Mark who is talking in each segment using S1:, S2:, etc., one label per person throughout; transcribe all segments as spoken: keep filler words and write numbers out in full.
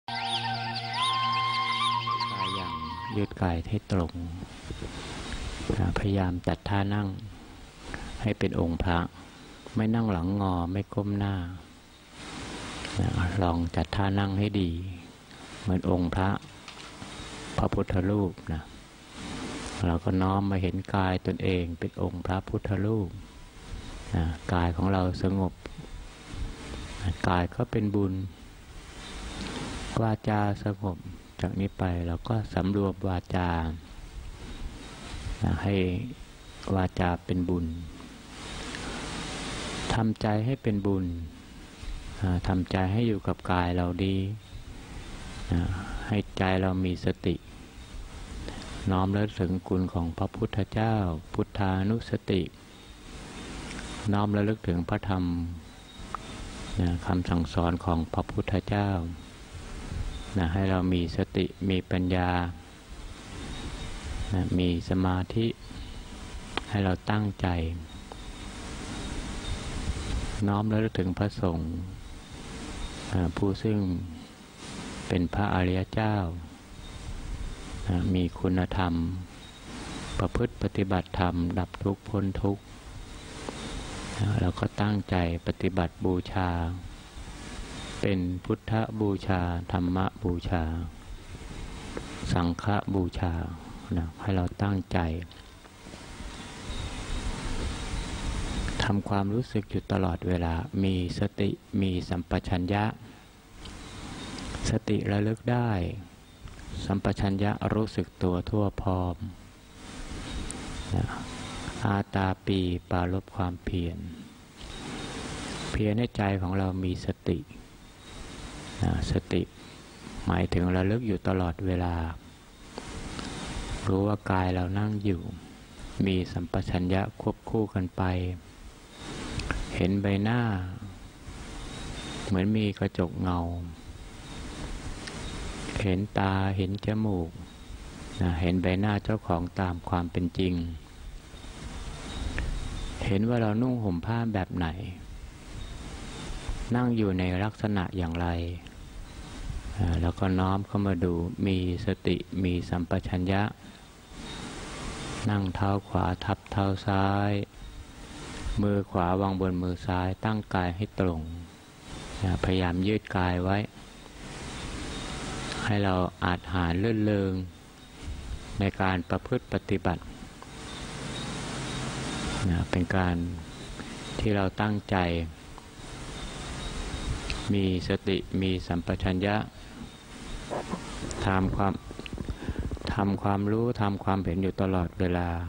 S1: กายอย่างยืดกายให้ตรงพยายามจัดท่านั่งให้เป็นองค์พระไม่นั่งหลังงอไม่ก้มหน้าลองจัดท่านั่งให้ดีเหมือนองค์พระพระพุทธรูปนะเราก็น้อมมาเห็นกายตนเองเป็นองค์พระพุทธรูปนะกายของเราสงบกายก็เป็นบุญวาจาสงบจากนี้ไปเราก็สำรวมวาจานะให้วาจาเป็นบุญทำใจให้เป็นบุญทำใจให้อยู่กับกายเราดีนะให้ใจเรามีสติน้อมระลึกถึงคุณของพระพุทธเจ้าพุทธานุสติน้อมระลึกถึงพระธรรมนะคำสั่งสอนของพระพุทธเจ้านะให้เรามีสติมีปัญญานะมีสมาธิให้เราตั้งใจน้อมระลึกถึงพระสงฆ์ผู้ซึ่งเป็นพระอริยเจ้ามีคุณธรรมประพฤติปฏิบัติธรรมดับทุกข์พ้นทุกข์เราก็ตั้งใจปฏิบัติบูชาเป็นพุทธบูชาธรรมบูชาสังฆบูชานะให้เราตั้งใจทำความรู้สึกอยู่ตลอดเวลามีสติมีสัมปชัญญะสติระลึกได้สัมปชัญญะรู้สึกตัวทั่วพร้อมนะอาตาปีปารภความเพียรเพียรให้ใจของเรามีสตินะสติหมายถึงระลึกอยู่ตลอดเวลารู้ว่ากายเรานั่งอยู่มีสัมปชัญญะควบคู่กันไปเห็นใบหน้าเหมือนมีกระจกเงาเห็นตาเห็นจมูกนะเห็นใบหน้าเจ้าของตามความเป็นจริงเห็นว่าเรานุ่งห่มผ้าแบบไหนนั่งอยู่ในลักษณะอย่างไรแล้วก็น้อมเข้ามาดูมีสติมีสัมปชัญญะนั่งเท้าขวาทับเท้าซ้ายมือขวาวางบนมือซ้ายตั้งกายให้ตรงพยายามยืดกายไว้ให้เราอาจหารลื่นเริงในการประพฤติปฏิบัติเป็นการที่เราตั้งใจมีสติมีสัมปชัญญะทำความทำความรู้ทำความเห็นอยู่ตลอดเวลา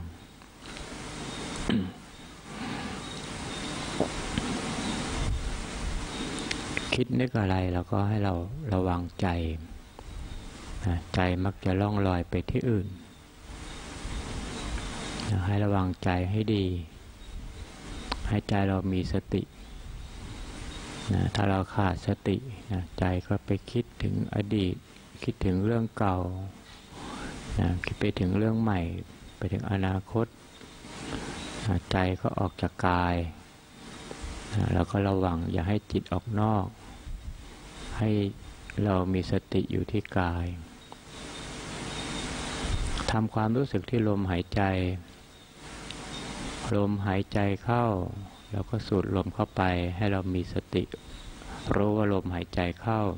S1: คิดนึกอะไรเราก็ให้เราระวังใจใจมักจะล่องลอยไปที่อื่นให้ระวังใจให้ดีให้ใจเรามีสตินะถ้าเราขาดสตินะใจก็ไปคิดถึงอดีตคิดถึงเรื่องเก่านะคิดไปถึงเรื่องใหม่ไปถึงอนาคตนะใจก็ออกจากกายนะเราก็ระวังอย่าให้จิตออกนอกให้เรามีสติอยู่ที่กายทำความรู้สึกที่ลมหายใจลมหายใจเข้าแล้วก็สูดลมเข้าไปให้เรามีสติรู้ว่าลมหายใจเข้า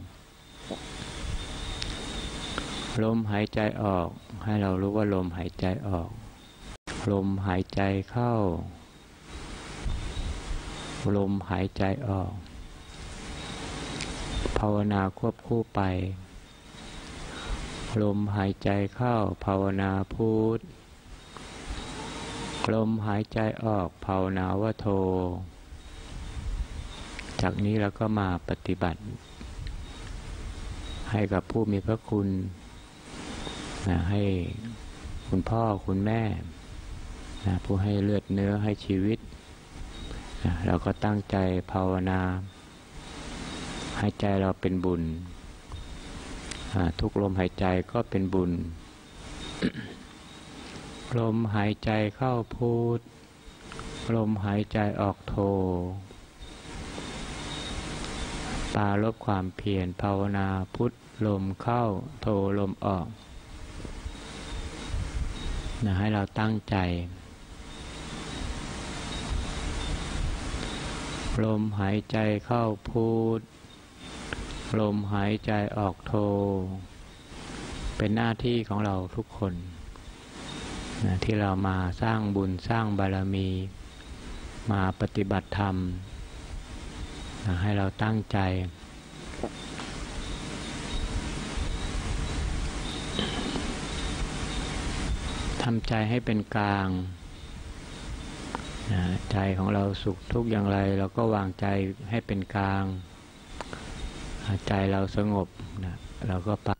S1: ลมหายใจออกให้เรารู้ว่าลมหายใจออกลมหายใจเข้าลมหายใจออกภาวนาควบคู่ไปลมหายใจเข้าภาวนาพุทธลมหายใจออกภาวนาวโทจากนี้เราก็มาปฏิบัติให้กับผู้มีพระคุณนะให้คุณพ่อคุณแม่นะผู้ให้เลือดเนื้อให้ชีวิตนะเราก็ตั้งใจภาวนาให้ใจเราเป็นบุญทุกลมหายใจก็เป็นบุญ ลมหายใจเข้าพุทธลมหายใจออกโท ปรารภความเพียรภาวนาพุทธลมเข้าโทลมออกนะให้เราตั้งใจลมหายใจเข้าพุทลมหายใจออกโทเป็นหน้าที่ของเราทุกคนนะที่เรามาสร้างบุญสร้างบารมีมาปฏิบัติธรรมนะให้เราตั้งใจทำใจให้เป็นกลางนะใจของเราสุขทุกข์อย่างไรเราก็วางใจให้เป็นกลางใจเราสงบนะเราก็ปะ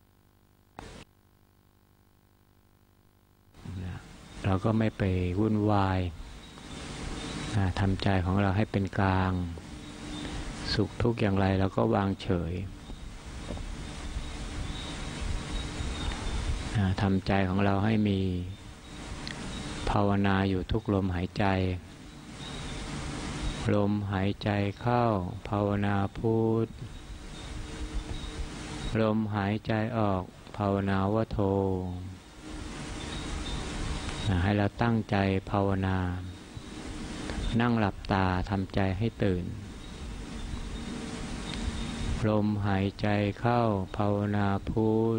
S1: นะเราก็ไม่ไปวุ่นวายนะทำใจของเราให้เป็นกลางสุขทุกข์อย่างไรเราก็วางเฉยนะทำใจของเราให้มีภาวนาอยู่ทุกลมหายใจลมหายใจเข้าภาวนาพุทลมหายใจออกภาวนาวโทนะให้เราตั้งใจภาวนานั่งหลับตาทำใจให้ตื่นลมหายใจเข้าภาวนาพุท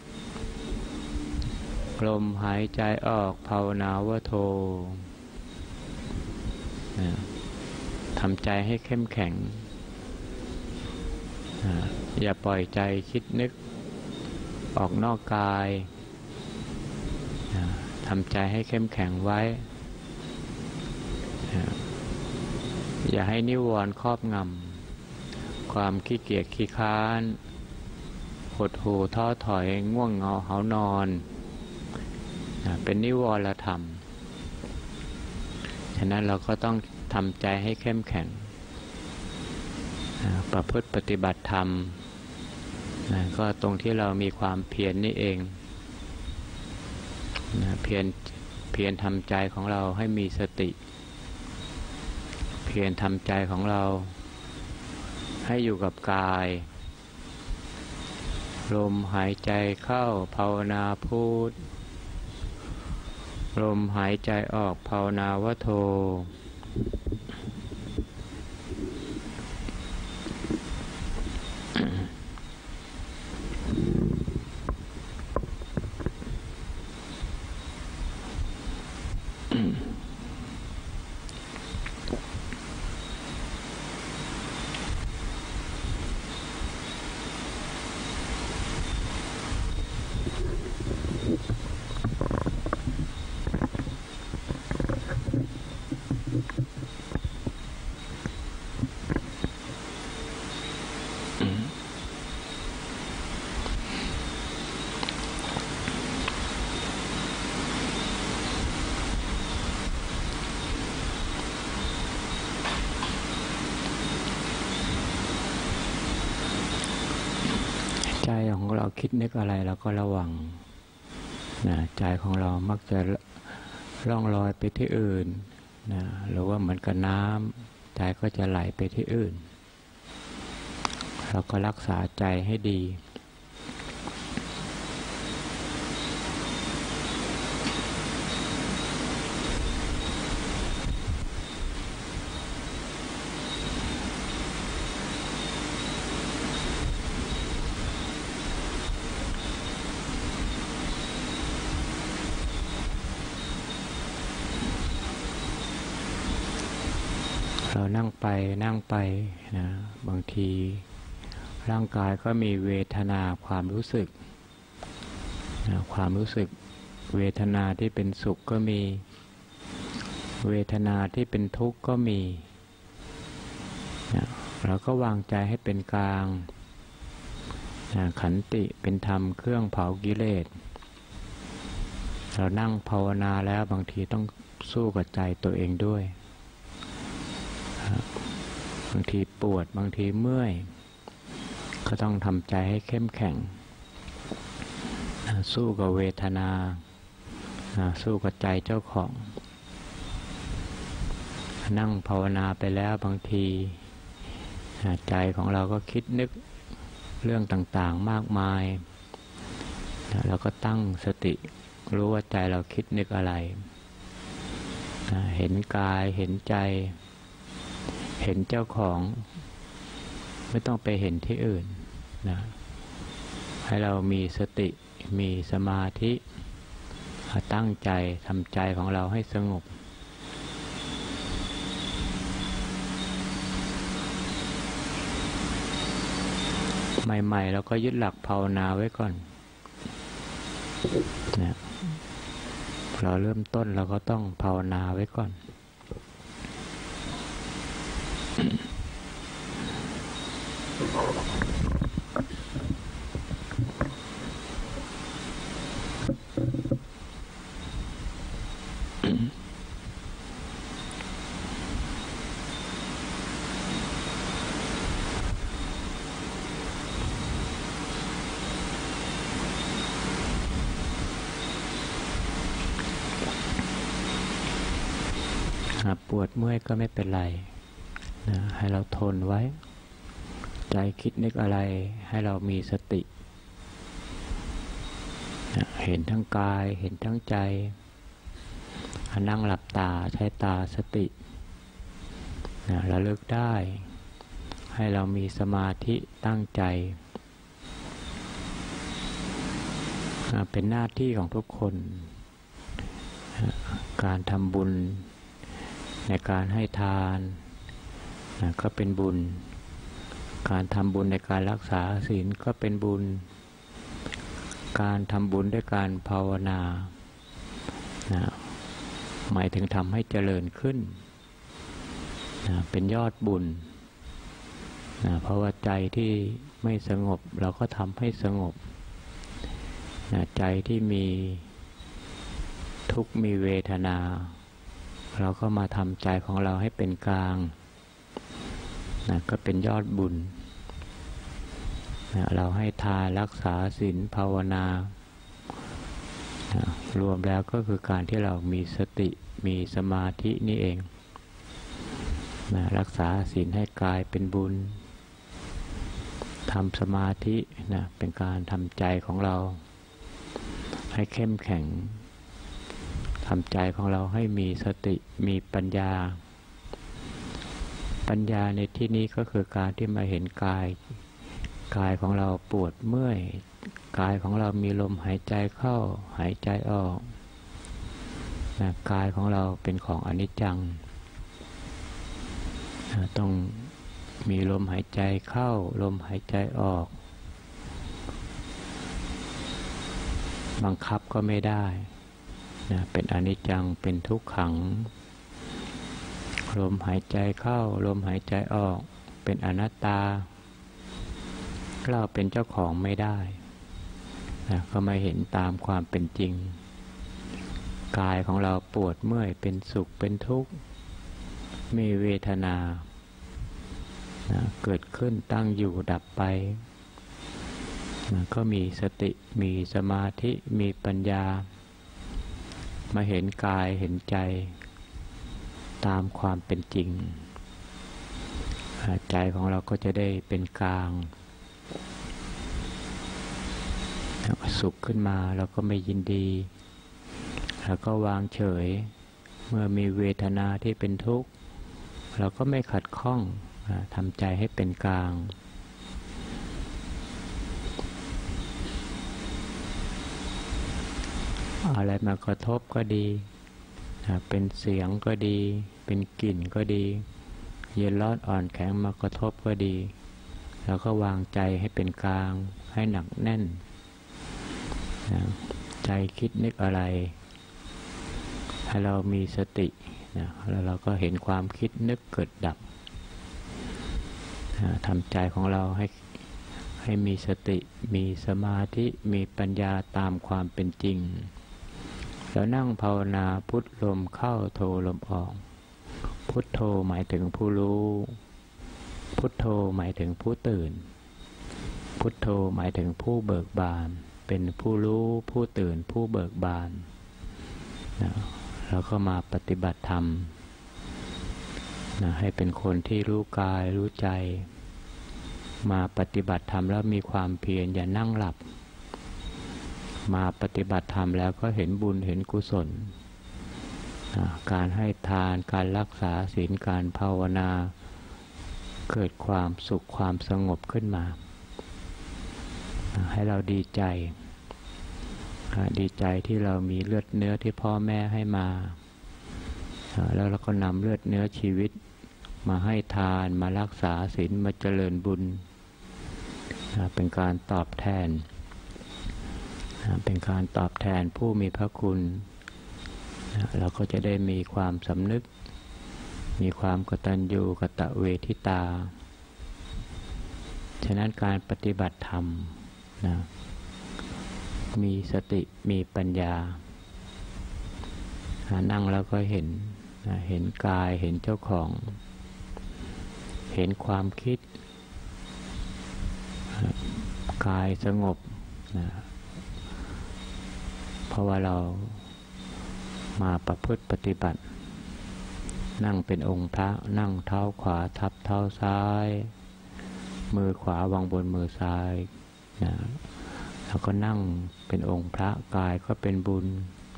S1: ลมหายใจออกภาวนาวโทนะทำใจให้เข้มแข็งนะอย่าปล่อยใจคิดนึกออกนอกกายนะทำใจให้เข้มแข็งไว้นะอย่าให้นิวรณ์ครอบงำความขี้เกียจขี้ค้านหดหู่ท้อถอยง่วงเหงาหานอนนะเป็นนิวรธรรมฉะนั้นเราก็ต้องทำใจให้เข้มแข็งนะประพฤติปฏิบัติธรรมนะก็ตรงที่เรามีความเพียร น, นี่เองนะเพียรเพียรทำใจของเราให้มีสติเพียรทำใจของเราให้อยู่กับกายลมหายใจเข้าภาวนาพุทลมหายใจออกภาวนาวโทใจของเราคิดนึกอะไรเราก็ระวังนะใจของเรามักจะล่องลอยไปที่อื่นนะหรือว่าเหมือนกับน้ำใจก็จะไหลไปที่อื่นเราก็รักษาใจให้ดีเรานั่งไปนั่งไปนะบางทีร่างกายก็มีเวทนาความรู้สึกนะความรู้สึกเวทนาที่เป็นสุขก็มีเวทนาที่เป็นทุกข์ก็มีนะเราก็วางใจให้เป็นกลางนะขันติเป็นธรรมเครื่องเผากิเลสเรานั่งภาวนาแล้วบางทีต้องสู้กับใจตัวเองด้วยบางทีปวดบางทีเมื่อยก็ต้องทำใจให้เข้มแข็งสู้กับเวทนาสู้กับใจเจ้าของนั่งภาวนาไปแล้วบางทีใจของเราก็คิดนึกเรื่องต่างๆมากมายนะเราก็ตั้งสติรู้ว่าใจเราคิดนึกอะไรนะเห็นกายเห็นใจเห็นเจ้าของไม่ต้องไปเห็นที่อื่นนะให้เรามีสติมีสมาธิตั้งใจทำใจของเราให้สงบใหม่ๆเราก็ยึดหลักภาวนาไว้ก่อนนะเราเริ่มต้นเราก็ต้องภาวนาไว้ก่อนปวดเมื่อยก็ไม่เป็นไรนะให้เราทนไว้ใจคิดนึกอะไรให้เรามีสตินะเห็นทั้งกายเห็นทั้งใจนั่งหลับตาใช้ตาสตินะระลึกได้ให้เรามีสมาธิตั้งใจนะเป็นหน้าที่ของทุกคนนะการทำบุญในการให้ทานนะก็เป็นบุญการทำบุญในการรักษาศีลก็เป็นบุญการทำบุญด้วยการภาวนานะหมายถึงทำให้เจริญขึ้นนะเป็นยอดบุญนะเพราะว่าใจที่ไม่สงบเราก็ทำให้สงบนะใจที่มีทุกข์มีเวทนาเราก็มาทำใจของเราให้เป็นกลางนะก็เป็นยอดบุญนะเราให้ทานรักษาศีลภาวนานะรวมแล้วก็คือการที่เรามีสติมีสมาธินี่เองนะรักษาศีลให้กายเป็นบุญทำสมาธินะเป็นการทำใจของเราให้เข้มแข็งทำใจของเราให้มีสติมีปัญญาปัญญาในที่นี้ก็คือการที่มาเห็นกายกายของเราปวดเมื่อยกายของเรามีลมหายใจเข้าหายใจออกนะกายของเราเป็นของอนิจจังนะต้องมีลมหายใจเข้าลมหายใจออกบังคับก็ไม่ได้นะเป็นอนิจจังเป็นทุกขังลมหายใจเข้าลมหายใจออกเป็นอนัตตาเราเป็นเจ้าของไม่ได้นะก็มาเห็นตามความเป็นจริงกายของเราปวดเมื่อยเป็นสุขเป็นทุกข์มีเวทนานะเกิดขึ้นตั้งอยู่ดับไปนะก็มีสติมีสมาธิมีปัญญามาเห็นกายเห็นใจตามความเป็นจริงใจของเราก็จะได้เป็นกลางสุขขึ้นมาเราก็ไม่ยินดีเราก็วางเฉยเมื่อมีเวทนาที่เป็นทุกข์เราก็ไม่ขัดข้องทำใจให้เป็นกลางอะไรมากระทบก็ดีเป็นเสียงก็ดีเป็นกลิ่นก็ดีเย็นร้อนอ่อนแข็งมากระทบก็ดีแล้วก็วางใจให้เป็นกลางให้หนักแน่นใจคิดนึกอะไรให้เรามีสตินะแล้วเราก็เห็นความคิดนึกเกิดดับทำใจของเราให้ให้มีสติมีสมาธิมีปัญญาตามความเป็นจริงแล้วนั่งภาวนาพุทลมเข้าโทลมออกพุทโธหมายถึงผู้รู้พุทโธหมายถึงผู้ตื่นพุทโธหมายถึงผู้เบิกบานเป็นผู้รู้ผู้ตื่นผู้เบิกบานนะแล้วก็มาปฏิบัติธรรมนะให้เป็นคนที่รู้กายรู้ใจมาปฏิบัติธรรมแล้วมีความเพียรอย่านั่งหลับมาปฏิบัติธรรมแล้วก็เห็นบุญเห็นกุศลการให้ทานการรักษาศีลการภาวนาเกิดความสุขความสงบขึ้นมาให้เราดีใจดีใจที่เรามีเลือดเนื้อที่พ่อแม่ให้มาแล้วเราก็นำเลือดเนื้อชีวิตมาให้ทานมารักษาศีลมาเจริญบุญเป็นการตอบแทนเป็นการตอบแทนผู้มีพระคุณเราก็จะได้มีความสำนึกมีความกตัญญูกตเวทิตาฉะนั้นการปฏิบัติธรรมนะมีสติมีปัญญานั่งแล้วก็เห็นเห็นกายเห็นเจ้าของเห็นความคิดกายสงบนะเพราะว่าเรามาประพฤติปฏิบัตินั่งเป็นองค์พระนั่งเท้าขวาทับเท้าซ้ายมือขวาวางบนมือซ้ายนะแล้วก็นั่งเป็นองค์พระกายก็เป็นบุญ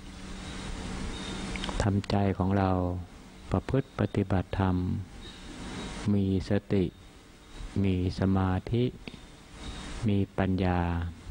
S1: ทำใจของเราประพฤติปฏิบัติธรรมมีสติมีสมาธิมีปัญญา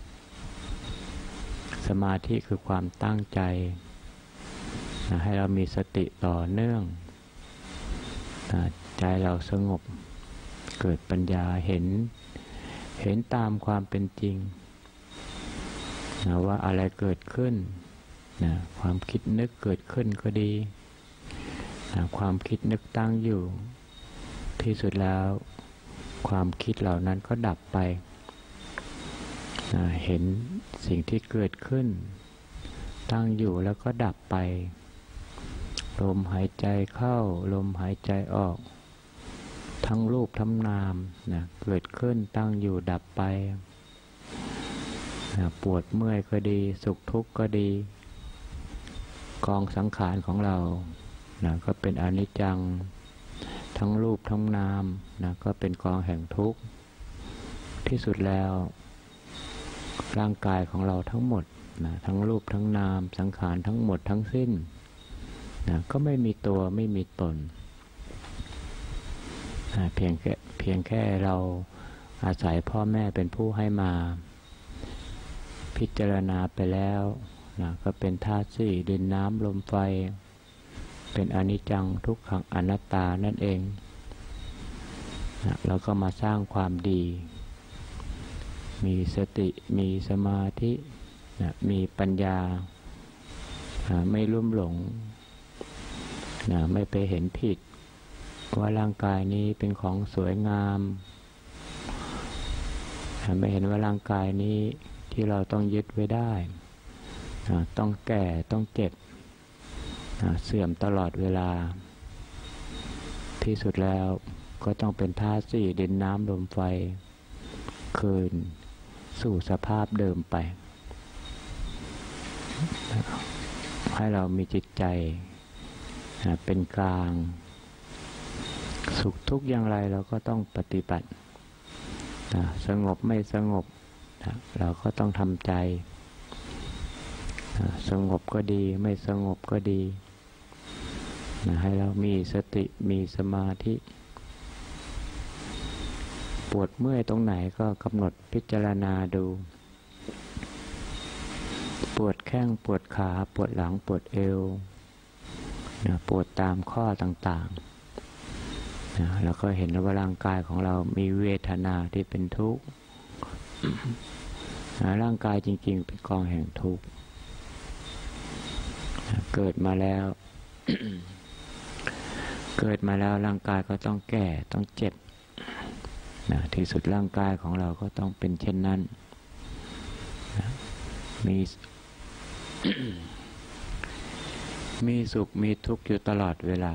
S1: สมาธิคือความตั้งใจนะให้เรามีสติต่อเนื่องนะใจเราสงบเกิดปัญญาเห็นเห็นตามความเป็นจริงนะว่าอะไรเกิดขึ้นนะความคิดนึกเกิดขึ้นก็ดีนะความคิดนึกตั้งอยู่ที่สุดแล้วความคิดเหล่านั้นก็ดับไปนะเห็นสิ่งที่เกิดขึ้นตั้งอยู่แล้วก็ดับไปลมหายใจเข้าลมหายใจออกทั้งรูปทั้งนามนะเกิดขึ้นตั้งอยู่ดับไปนะปวดเมื่อยก็ดีสุขทุกข์ก็ดีกองสังขารของเรานะก็เป็นอนิจจังทั้งรูปทั้งนามนะก็เป็นกองแห่งทุกข์ที่สุดแล้วร่างกายของเราทั้งหมดนะทั้งรูปทั้งนามสังขารทั้งหมดทั้งสิ้นนะก็ไม่มีตัวไม่มีตนนะเพียงแค่เพียงแค่เราอาศัยพ่อแม่เป็นผู้ให้มาพิจารณาไปแล้วนะก็เป็นธาตุสี่ดินน้ำลมไฟเป็นอนิจจังทุกขังอนัตตานั่นเองนะเราก็มาสร้างความดีมีสติมีสมาธินะมีปัญญานะไม่ลุ่มหลงนะไม่ไปเห็นผิดว่าร่างกายนี้เป็นของสวยงามนะไม่เห็นว่าร่างกายนี้ที่เราต้องยึดไว้ได้นะต้องแก่ต้องเจ็บนะเสื่อมตลอดเวลาที่สุดแล้วก็ต้องเป็นธาตุสี่ดินน้ำลมไฟคืนสู่สภาพเดิมไปให้เรามีจิตใจนะเป็นกลางสุขทุกข์อย่างไรเราก็ต้องปฏิบัตินะสงบไม่สงบนะเราก็ต้องทำใจนะสงบก็ดีไม่สงบก็ดีนะให้เรามีสติมีสมาธิปวดเมื่อยตรงไหนก็กำหนดพิจารณาดูปวดแข้งปวดขาปวดหลังปวดเอวนะปวดตามข้อต่างๆนะแล้วก็เห็นว่าร่างกายของเรามีเวทนาที่เป็นทุกข์นะร่างกายจริงๆเป็นกองแห่งทุกข์นะเกิดมาแล้ว เกิดมาแล้วร่างกายก็ต้องแก่ต้องเจ็บนะที่สุดร่างกายของเราก็ต้องเป็นเช่นนั้นนะมี มีสุขมีทุกข์อยู่ตลอดเวลา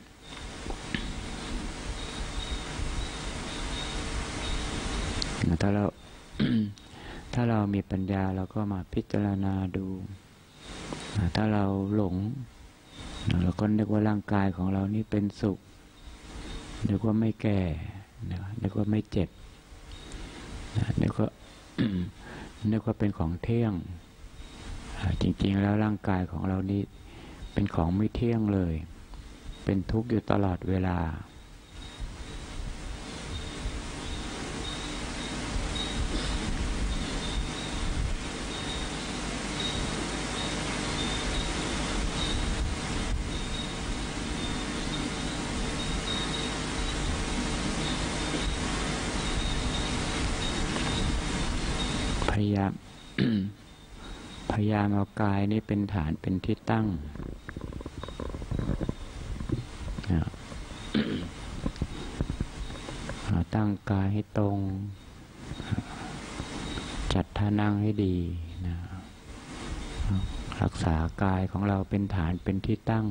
S1: ถ้าเรา ถ้าเรามีปัญญาเราก็มาพิจารณาดูถ้าเราหลงเราก็นึกว่าร่างกายของเรานี่เป็นสุขนึกว่าไม่แก่นึกว่าไม่เจ็บนึกว่า นึกว่าเป็นของเที่ยงจริงๆแล้วร่างกายของเรานี่เป็นของไม่เที่ยงเลยเป็นทุกข์อยู่ตลอดเวลาพยายาม พยายามเอากายนี่เป็นฐานเป็นที่ตั้ง ตั้งกายให้ตรงจัดท่านั่งให้ดีนะรักษากายของเราเป็นฐานเป็นที่ตั้ง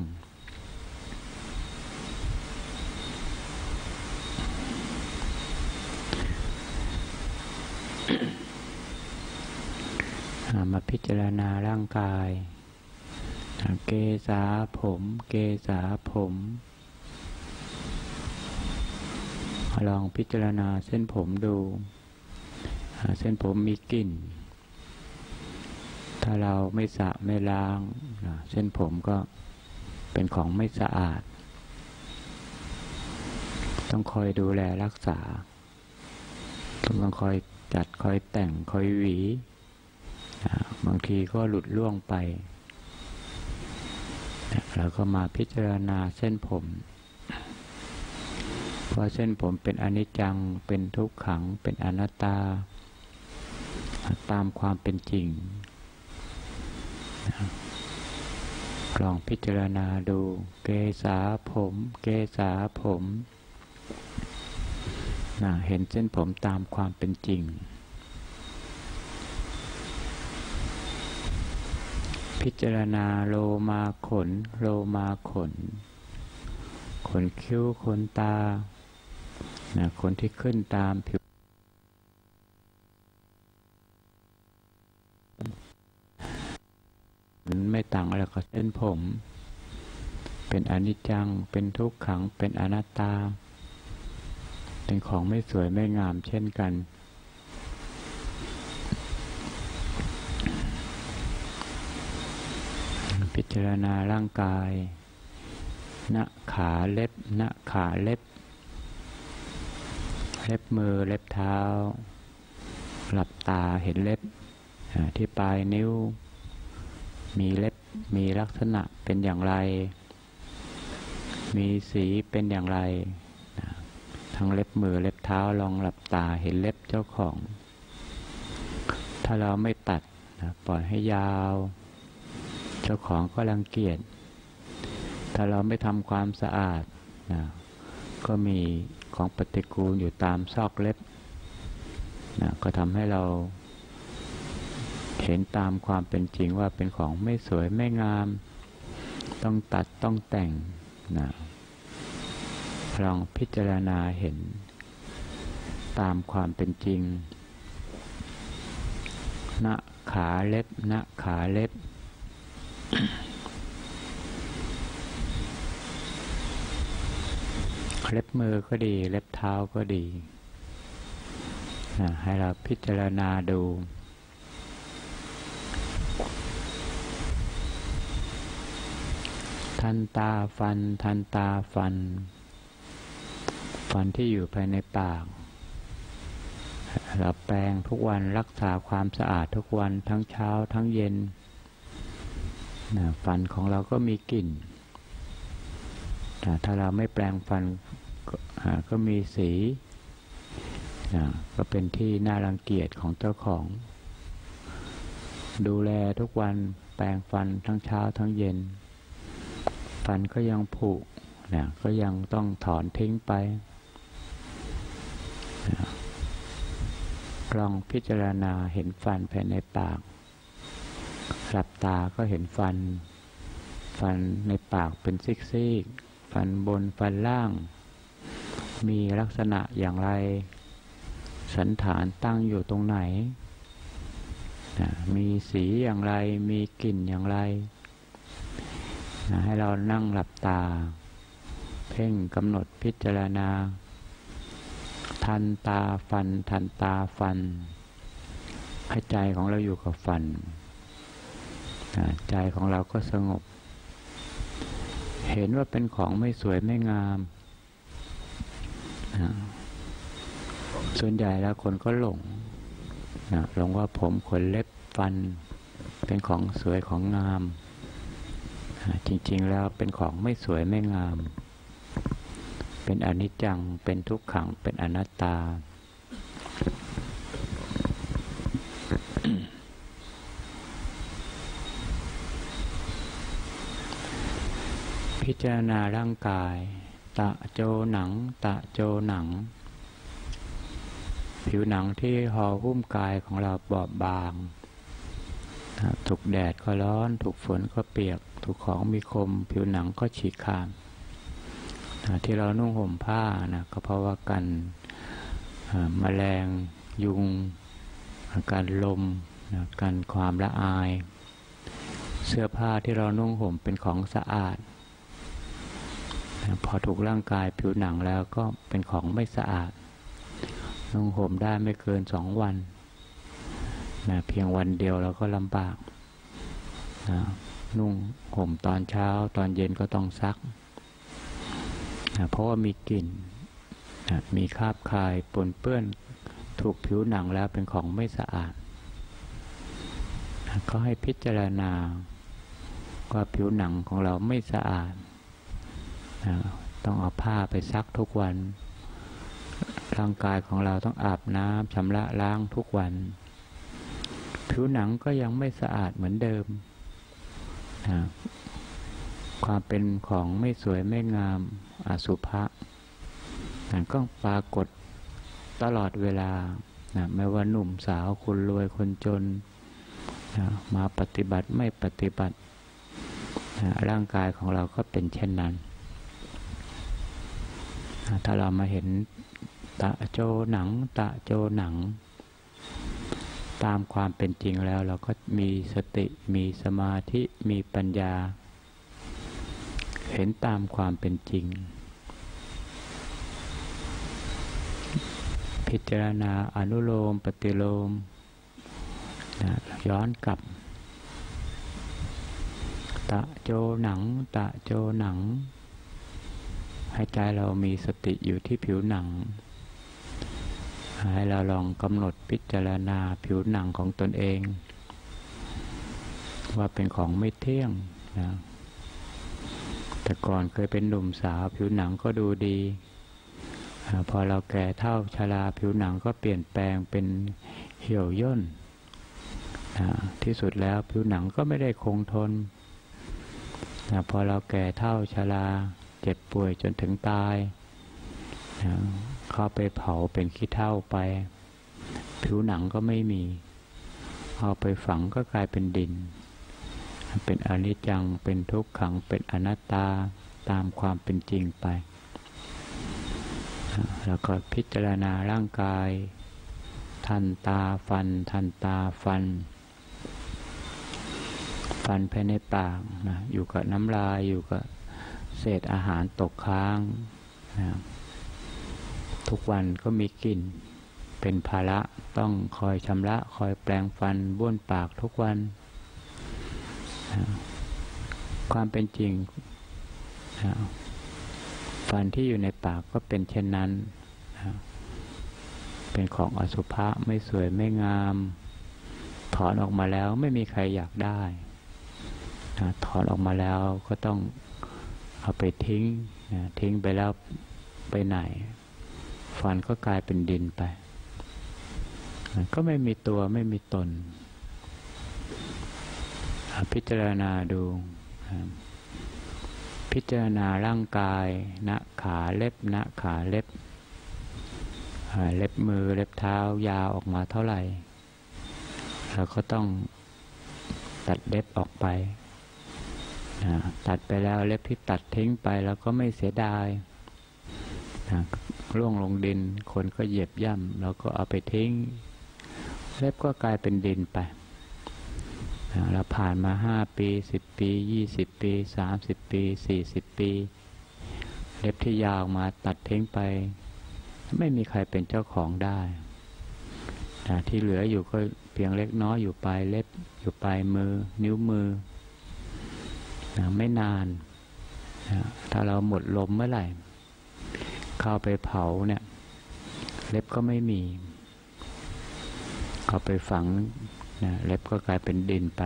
S1: มาพิจารณาร่างกายเกษาผมเกษาผมลองพิจารณาเส้นผมดูเส้นผมมีกลิ่นถ้าเราไม่สระไม่ล้างเส้นผมก็เป็นของไม่สะอาดต้องคอยดูแลรักษาต้องคอยจัดคอยแต่งคอยหวีบางทีก็หลุดล่วงไปเราก็มาพิจารณาเส้นผมเพราะเส้นผมเป็นอนิจจังเป็นทุกขังเป็นอนัตตาตามความเป็นจริงลองพิจารณาดูเกษาผมเกษาผมนะเห็นเส้นผมตามความเป็นจริงพิจารณาโลมาขนโลมาขนขนคิ้วขนตานะขนที่ขึ้นตามผิวไม่ต่างอะไรกับเส้นผมเป็นอนิจจังเป็นทุกขังเป็นอนัตตาเป็นของไม่สวยไม่งามเช่นกันพิจารณาร่างกายหน้าขาเล็บหน้าขาเล็บเล็บมือเล็บเท้าหลับตาเห็นเล็บที่ปลายนิ้วมีเล็บมีลักษณะเป็นอย่างไรมีสีเป็นอย่างไรทั้งเล็บมือเล็บเท้าลองหลับตาเห็นเล็บเจ้าของถ้าเราไม่ตัดปล่อยให้ยาวเจ้าของก็รังเกียจถ้าเราไม่ทำความสะอาดนะก็มีของปฏิกูลอยู่ตามซอกเล็บนะก็ทำให้เราเห็นตามความเป็นจริงว่าเป็นของไม่สวยไม่งามต้องตัดต้องแต่งนะลองพิจารณาเห็นตามความเป็นจริงหน้าขาเล็บหน้าขาเล็บเล็บมือก็ดีเล็บเท้าก็ดีนะให้เราพิจารณาดูทันตาฟันทันตาฟันฟันที่อยู่ภายในปากเราแปรงทุกวันรักษาความสะอาดทุกวันทั้งเช้าทั้งเย็นนะฟันของเราก็มีกลิ่นถ้าเราไม่แปรงฟันก็มีสีนะก็เป็นที่น่ารังเกียจของเจ้าของดูแลทุกวันแปรงฟันทั้งเช้าทั้งเย็นฟันก็ยังผุนะก็ยังต้องถอนทิ้งไปนะลองพิจารณาเห็นฟันภายในปากหลับตาก็เห็นฟันฟันในปากเป็นซีกๆฟันบนฟันล่างมีลักษณะอย่างไรสันฐานตั้งอยู่ตรงไหนนะมีสีอย่างไรมีกลิ่นอย่างไรนะให้เรานั่งหลับตาเพ่งกำหนดพิจารณาทันตาฟันทันตาฟันให้ใจของเราอยู่กับฟันใจของเราก็สงบเห็นว่าเป็นของไม่สวยไม่งามส่วนใหญ่แล้วคนก็หลงหลงว่าผมขนเล็บฟันเป็นของสวยของงามจริงๆแล้วเป็นของไม่สวยไม่งามเป็นอนิจจังเป็นทุกขังเป็นอนัตตา พิจารณาร่างกายตะโจหนังตะโจหนังผิวหนังที่ห่อหุ้มกายของเราบอบบางถูกแดดก็ร้อนถูกฝนก็เปียกถูกของมีคมผิวหนังก็ฉีกขาดที่เรานุ่งห่มผ้านะก็เพราะว่ากันแมลงยุงการลมการความละอายเสื้อผ้าที่เรานุ่งห่มเป็นของสะอาดพอถูกร่างกายผิวหนังแล้วก็เป็นของไม่สะอาดนุ่งห่มได้ไม่เกินสองวันนะเพียงวันเดียวเราก็ลำบากนะนุ่งห่มตอนเช้าตอนเย็นก็ต้องซักนะเพราะว่ามีกลิ่นนะมีคราบคายปนเปื้อนถูกผิวหนังแล้วเป็นของไม่สะอาดนะก็ให้พิจารณาว่าผิวหนังของเราไม่สะอาดนะต้องเอาผ้าไปซักทุกวันร่างกายของเราต้องอาบน้ำชำระล้างทุกวันผิวหนังก็ยังไม่สะอาดเหมือนเดิมนะความเป็นของไม่สวยไม่งามอสุภะนั่นก็ปรากฏตลอดเวลานะไม่ว่าหนุ่มสาวคนรวยคนจนนะมาปฏิบัติไม่ปฏิบัตินะร่างกายของเราก็เป็นเช่นนั้นนะถ้าเรามาเห็นตะโจหนังตะโจหนังตามความเป็นจริงแล้วเราก็มีสติมีสมาธิมีปัญญาเห็นตามความเป็นจริงพิจารณาอนุโลมปฏิโลมนะย้อนกลับตะโจหนังตะโจหนังให้ใจเรามีสติอยู่ที่ผิวหนังให้เราลองกำหนดพิจารณาผิวหนังของตนเองว่าเป็นของไม่เที่ยงนะแต่ก่อนเคยเป็นหนุ่มสาวผิวหนังก็ดูดีพอเราแก่เฒ่าชราผิวหนังก็เปลี่ยนแปลงเป็นเหี่ยวย่นที่สุดแล้วผิวหนังก็ไม่ได้คงทนพอเราแก่เฒ่าชราเจ็บป่วยจนถึงตายเข้าไปเผาเป็นขี้เถ้าไปผิวหนังก็ไม่มีเอาไปฝังก็กลายเป็นดินเป็นอนิจจังเป็นทุกขังเป็นอนัตตาตามความเป็นจริงไปแล้วก็พิจารณาร่างกายทันตาฟันทันตาฟันฟันภายในปากนะอยู่กับน้ำลายอยู่กับเศษอาหารตกค้างนะทุกวันก็มีกลิ่นเป็นภาระต้องคอยชำระคอยแปรงฟันบ้วนปากทุกวันนะความเป็นจริงนะฟันที่อยู่ในปากก็เป็นเช่นนั้นนะเป็นของอสุภะไม่สวยไม่งามถอนออกมาแล้วไม่มีใครอยากได้นะถอนออกมาแล้วก็ต้องเอาไปทิ้งนะทิ้งไปแล้วไปไหนฟันก็กลายเป็นดินไปนะก็ไม่มีตัวไม่มีตนพิจารณาดูนะพิจารณาร่างกายณขาเล็บณขาเล็บเล็บมือเล็บเท้ายาวออกมาเท่าไหร่เราก็ต้องตัดเล็บออกไปนะตัดไปแล้วเล็บที่ตัดทิ้งไปแล้วก็ไม่เสียดายนะร่วงลงดินคนก็เหยียบย่ำเราก็เอาไปทิ้งเล็บก็กลายเป็นดินไปนะเราผ่านมาห้าปีสิบปียี่สิบปีสามสิบปีสี่สิบปีเล็บที่ยาวมาตัดทิ้งไปไม่มีใครเป็นเจ้าของได้นะที่เหลืออยู่ก็เพียงเล็กน้อยอยู่ปลายเล็บอยู่ปลายมือนิ้วมือนะไม่นานนะถ้าเราหมดลมเมื่อไหร่เข้าไปเผาเนี่ยเล็บก็ไม่มีเอาไปฝังนะเล็บก็กลายเป็นดินไป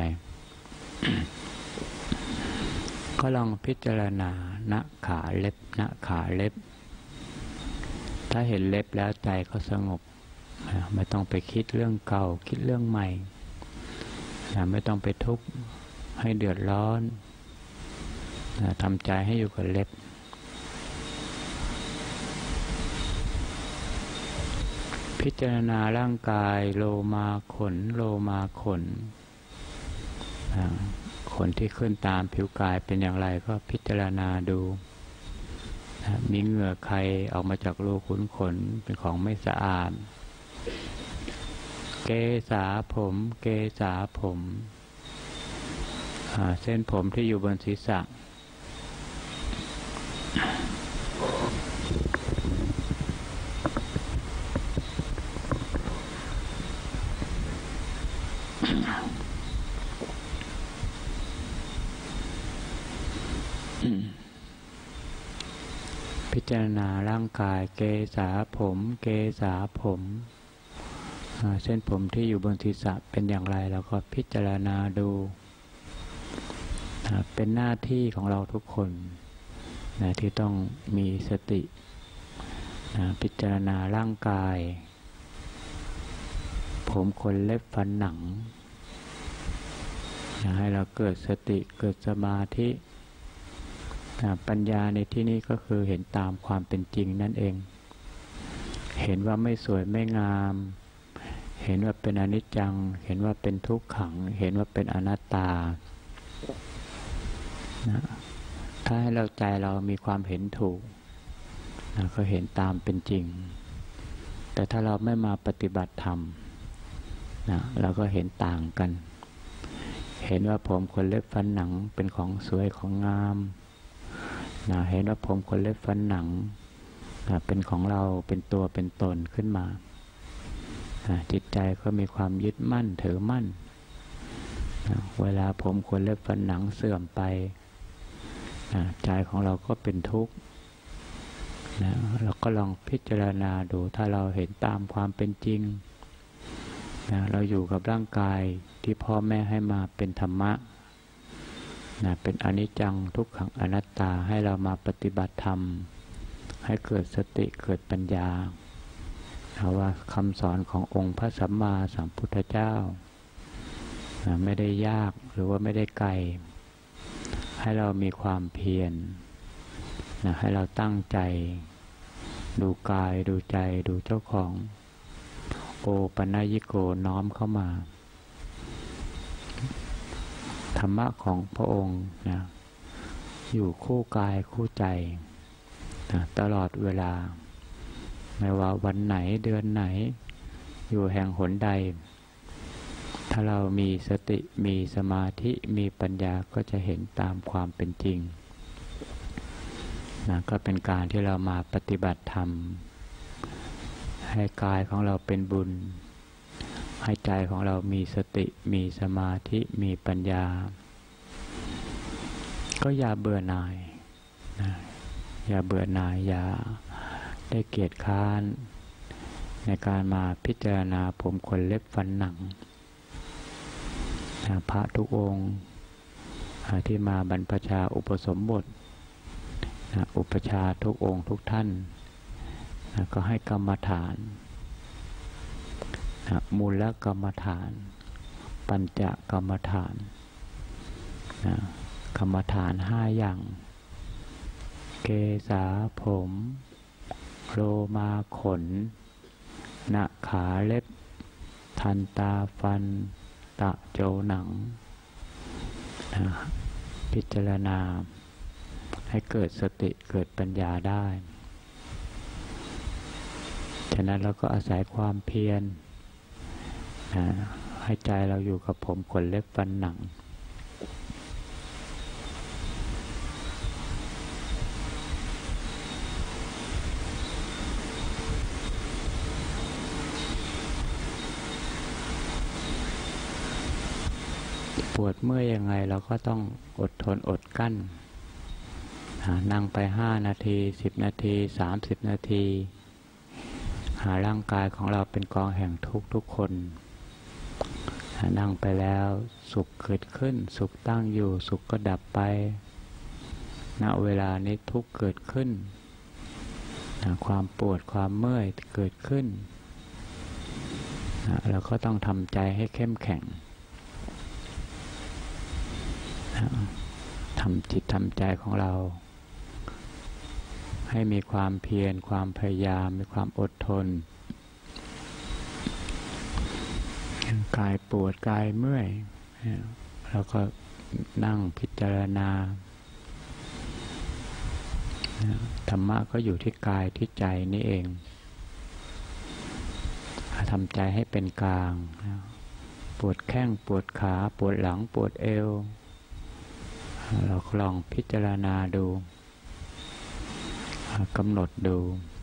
S1: ก็ลองพิจารณาณขาเล็บณขาเล็บถ้าเห็นเล็บแล้วใจก็สงบนะไม่ต้องไปคิดเรื่องเก่าคิดเรื่องใหม่นะไม่ต้องไปทุกข์ให้เดือดร้อนนะทำใจให้อยู่กับเล็บพิจารณาร่างกายโลมาขนโลมาขนขนที่ขึ้นตามผิวกายเป็นอย่างไรก็พิจารณาดูมีเหงื่อใครออกมาจากรูขุมขนเป็นของไม่สะอาดเกษาผมเกษาผมเส้นผมที่อยู่บนศีรษะพิจารณาร่างกายเกษาผมเกษาผมเส้นผมที่อยู่บนศีรษะเป็นอย่างไรเราก็พิจารณาดูเป็นหน้าที่ของเราทุกคนนะที่ต้องมีสตินะพิจารณาร่างกายผมขนเล็บฟันหนังนะให้เราเกิดสติเกิดสมาธิปัญญาในที่นี้ก็คือเห็นตามความเป็นจริงนั่นเองเห็นว่าไม่สวยไม่งามเห็นว่าเป็นอนิจจังเห็นว่าเป็นทุกขังเห็นว่าเป็นอนัตตานะถ้าให้เราใจเรามีความเห็นถูกนะก็เห็นตามเป็นจริงแต่ถ้าเราไม่มาปฏิบัติธรรมนะเราก็เห็นต่างกันเห็นว่าผมขนเล็บฟันหนังเป็นของสวยของงามนะเห็นว่าผมขนเล็บฟันหนังนะเป็นของเราเป็นตัวเป็นตนขึ้นมานะจิตใจก็มีความยึดมั่นถือมั่นนะเวลาผมขนเล็บฟันหนังเสื่อมไปนะใจของเราก็เป็นทุกข์นะเราก็ลองพิจารณาดูถ้าเราเห็นตามความเป็นจริงนะเราอยู่กับร่างกายที่พ่อแม่ให้มาเป็นธรรมะนะเป็นอนิจจังทุกขังอนัตตาให้เรามาปฏิบัติธรรมให้เกิดสติเกิดปัญญาเพราะว่าคำสอนขององค์พระสัมมาสัมพุทธเจ้านะไม่ได้ยากหรือว่าไม่ได้ไกลให้เรามีความเพียรนะให้เราตั้งใจดูกายดูใจดูเจ้าของโอปัญญิโกน้อมเข้ามาธรรมะของพระองค์นะอยู่คู่กายคู่ใจนะตลอดเวลาไม่ว่าวันไหนเดือนไหนอยู่แห่งหนใดถ้าเรามีสติมีสมาธิมีปัญญาก็จะเห็นตามความเป็นจริงนะก็เป็นการที่เรามาปฏิบัติธรรมให้กายของเราเป็นบุญให้ใจของเรามีสติมีสมาธิมีปัญญาก็อย่าเบื่อหน่ายนะอย่าเบื่อหน่ายอย่าได้เกียจคร้านในการมาพิจารณาผมขนเล็บฟันหนังนะพระทุกองค์ที่มาบรรพชาอุปสมบทนะอุปชาทุกองค์ทุกท่านนะก็ให้กรรมฐานนะมูลกรรมฐานปัญจกรรมฐานนะกรรมฐานห้าอย่างเกษาผมโลมาขนหน้าขาเล็บทันตาฟันตะโจหนังนะพิจารณาให้เกิดสติเกิดปัญญาได้ฉะนั้นเราก็อาศัยความเพียรนะให้ใจเราอยู่กับผมขนเล็บฟันหนังปวดเมื่อยยังไงเราก็ต้องอดทนอดกั้นนั่งไปห้านาทีสิบนาทีสามสิบนาทีหาร่างกายของเราเป็นกองแห่งทุกทุกคนนั่งไปแล้วสุขเกิดขึ้นสุขตั้งอยู่สุขก็ดับไปณเวลานี้ทุกข์เกิดขึ้นความปวดความเมื่อยเกิดขึ้นเราก็ต้องทำใจให้เข้มแข็งทำจิตทำใจของเราให้มีความเพียรความพยายามมีความอดทนกายปวดกายเมื่อยเราก็นั่งพิจารณาธรรมะก็อยู่ที่กายที่ใจนี่เองทำใจให้เป็นกลางปวดแข้งปวดขาปวดหลังปวดเอวเราลองพิจารณาดูกำหนดดู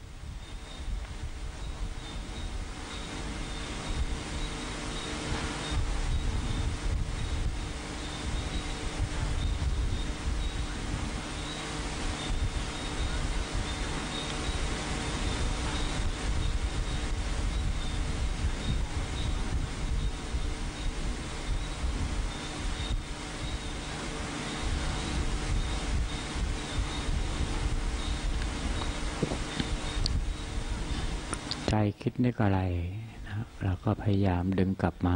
S1: ใจคิดนึกอะไรนะเราก็พยายามดึงกลับมา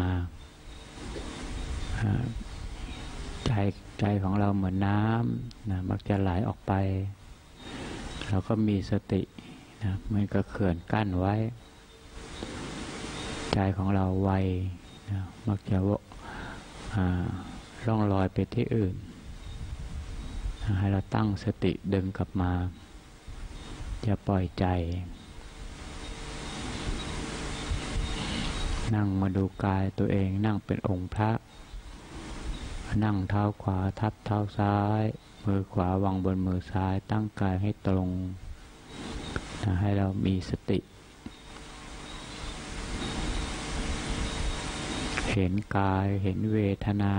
S1: ใจใจของเราเหมือนน้ำนะมักจะไหลออกไปเราก็มีสตินะมันก็เขื่อนกั้นไว้ใจของเราไวนะมักจะล่องลอยไปที่อื่นนะให้เราตั้งสติดึงกลับมาอย่าปล่อยใจนั่งมาดูกายตัวเองนั่งเป็นองค์พระนั่งเท้าขวาทับเท้าซ้ายมือขวาวางบนมือซ้ายตั้งกายให้ตรงนะให้เรามีสติเห็นกายเห็นเวทนา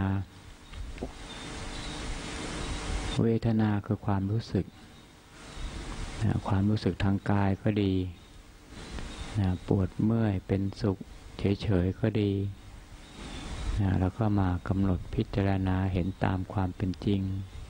S1: เวทนาคือความรู้สึกนะความรู้สึกทางกายก็ดีนะปวดเมื่อยเป็นสุขเฉยๆก็ดีนะแล้วก็มากำหนดพิจารณาเห็นตามความเป็นจริง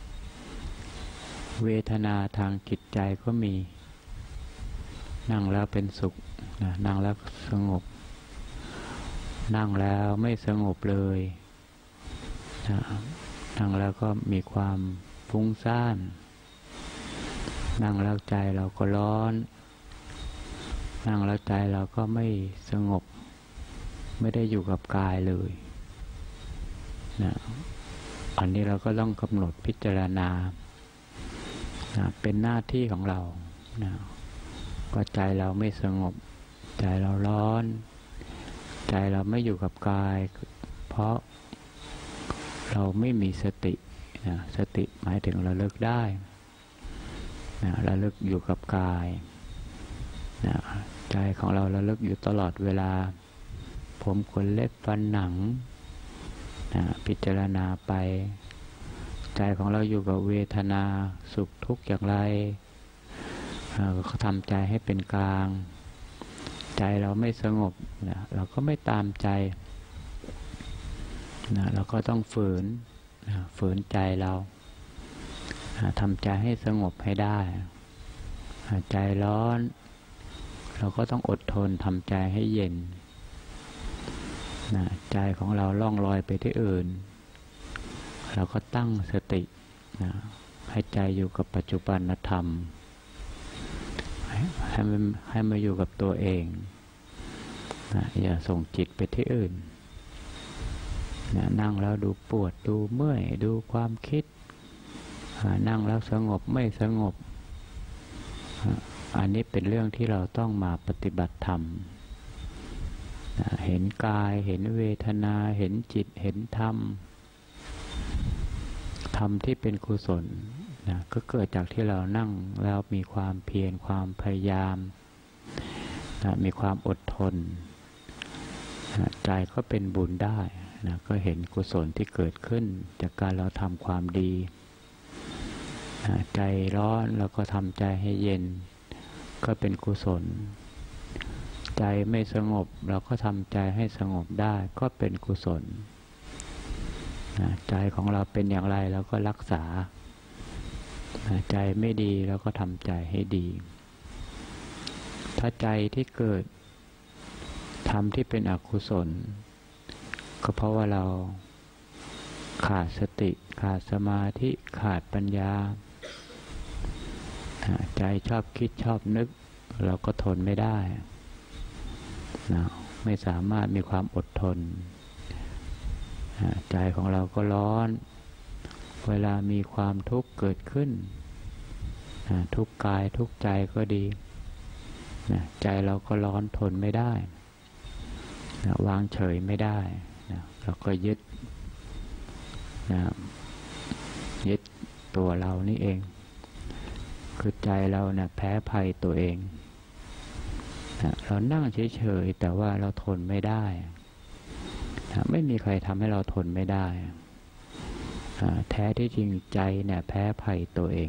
S1: เวทนาทางจิตใจก็มีนั่งแล้วเป็นสุขนะนั่งแล้วสงบนั่งแล้วไม่สงบเลยนะนั่งแล้วก็มีความฟุ้งซ่านนั่งแล้วใจเราก็ร้อนนั่งแล้วใจเราก็ไม่สงบไม่ได้อยู่กับกายเลยนะอันนี้เราก็ต้องกำหนดพิจารณานะเป็นหน้าที่ของเรานะก็ใจเราไม่สงบใจเราร้อนใจเราไม่อยู่กับกายเพราะเราไม่มีสตินะสติหมายถึงระลึกได้นะระลึกอยู่กับกายนะใจของเราระลึกอยู่ตลอดเวลาผมขนเล็บฟันหนังนะพิจารณาไปใจของเราอยู่กับเวทนาสุขทุกข์อย่างไรก็ทำใจให้เป็นกลางใจเราไม่สงบนะเราก็ไม่ตามใจนะเราก็ต้องฝืนนะฝืนใจเรานะทำใจให้สงบให้ได้นะใจร้อนเราก็ต้องอดทนทำใจให้เย็นนะใจของเราล่องลอยไปที่อื่นเราก็ตั้งสตินะให้ใจอยู่กับปัจจุบันธรรมให้มันให้มาอยู่กับตัวเองนะอย่าส่งจิตไปที่อื่นนะนั่งแล้วดูปวดดูเมื่อยดูความคิดนั่งแล้วสงบไม่สงบอันนี้เป็นเรื่องที่เราต้องมาปฏิบัติธรรมนะเห็นกายเห็นเวทนาเห็นจิตเห็นธรรมธรรมที่เป็นกุศลนะก็เกิดจากที่เรานั่งแล้วมีความเพียรความพยายามนะมีความอดทนนะใจก็เป็นบุญได้นะก็เห็นกุศลที่เกิดขึ้นจากการเราทำความดีนะใจร้อนเราก็ทำใจให้เย็นก็เป็นกุศลใจไม่สงบเราก็ทำใจให้สงบได้ก็เป็นกุศลนะใจของเราเป็นอย่างไรเราก็รักษานะใจไม่ดีเราก็ทำใจให้ดีถ้าใจที่เกิดทำที่เป็นอกุศลก็เพราะว่าเราขาดสติขาดสมาธิขาดปัญญาใจชอบคิดชอบนึกเราก็ทนไม่ได้นะไม่สามารถมีความอดทนใจของเราก็ร้อนเวลามีความทุกข์เกิดขึ้นทุกข์กายทุกข์ใจก็ดีใจเราก็ร้อนทนไม่ได้วางเฉยไม่ได้เราก็ยึดยึดตัวเรานี่เองคือใจเราเนี่ยแพ้ภัยตัวเองเรานั่งเฉยๆแต่ว่าเราทนไม่ได้ไม่มีใครทำให้เราทนไม่ได้แท้ที่จริงใจเนี่ยแพ้ภัยตัวเอง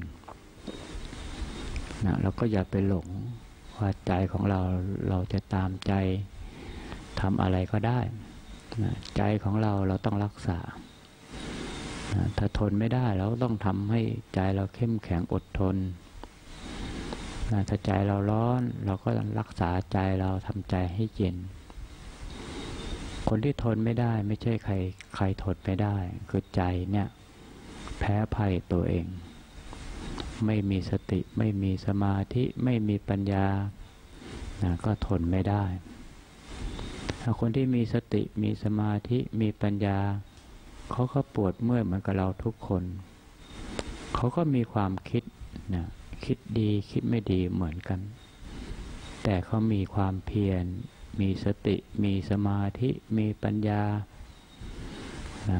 S1: เราก็อย่าไปหลงว่าใจของเราเราจะตามใจทำอะไรก็ได้ใจของเราเราต้องรักษาถ้าทนไม่ได้เราต้องทำให้ใจเราเข้มแข็งอดทนถ้าใจเราร้อนเราก็ต้องรักษาใจเราทำใจให้เย็นคนที่ทนไม่ได้ไม่ใช่ใครใครทนไม่ได้คือใจเนี่ยแพ้ภัยตัวเองไม่มีสติไม่มีสมาธิไม่มีปัญญาก็ทนไม่ได้คนที่มีสติมีสมาธิมีปัญญาเขาก็ปวดเมื่อยเหมือนกับเราทุกคนเขาก็มีความคิดนะคิดดีคิดไม่ดีเหมือนกันแต่เขามีความเพียรมีสติมีสมาธิมีปัญญานะ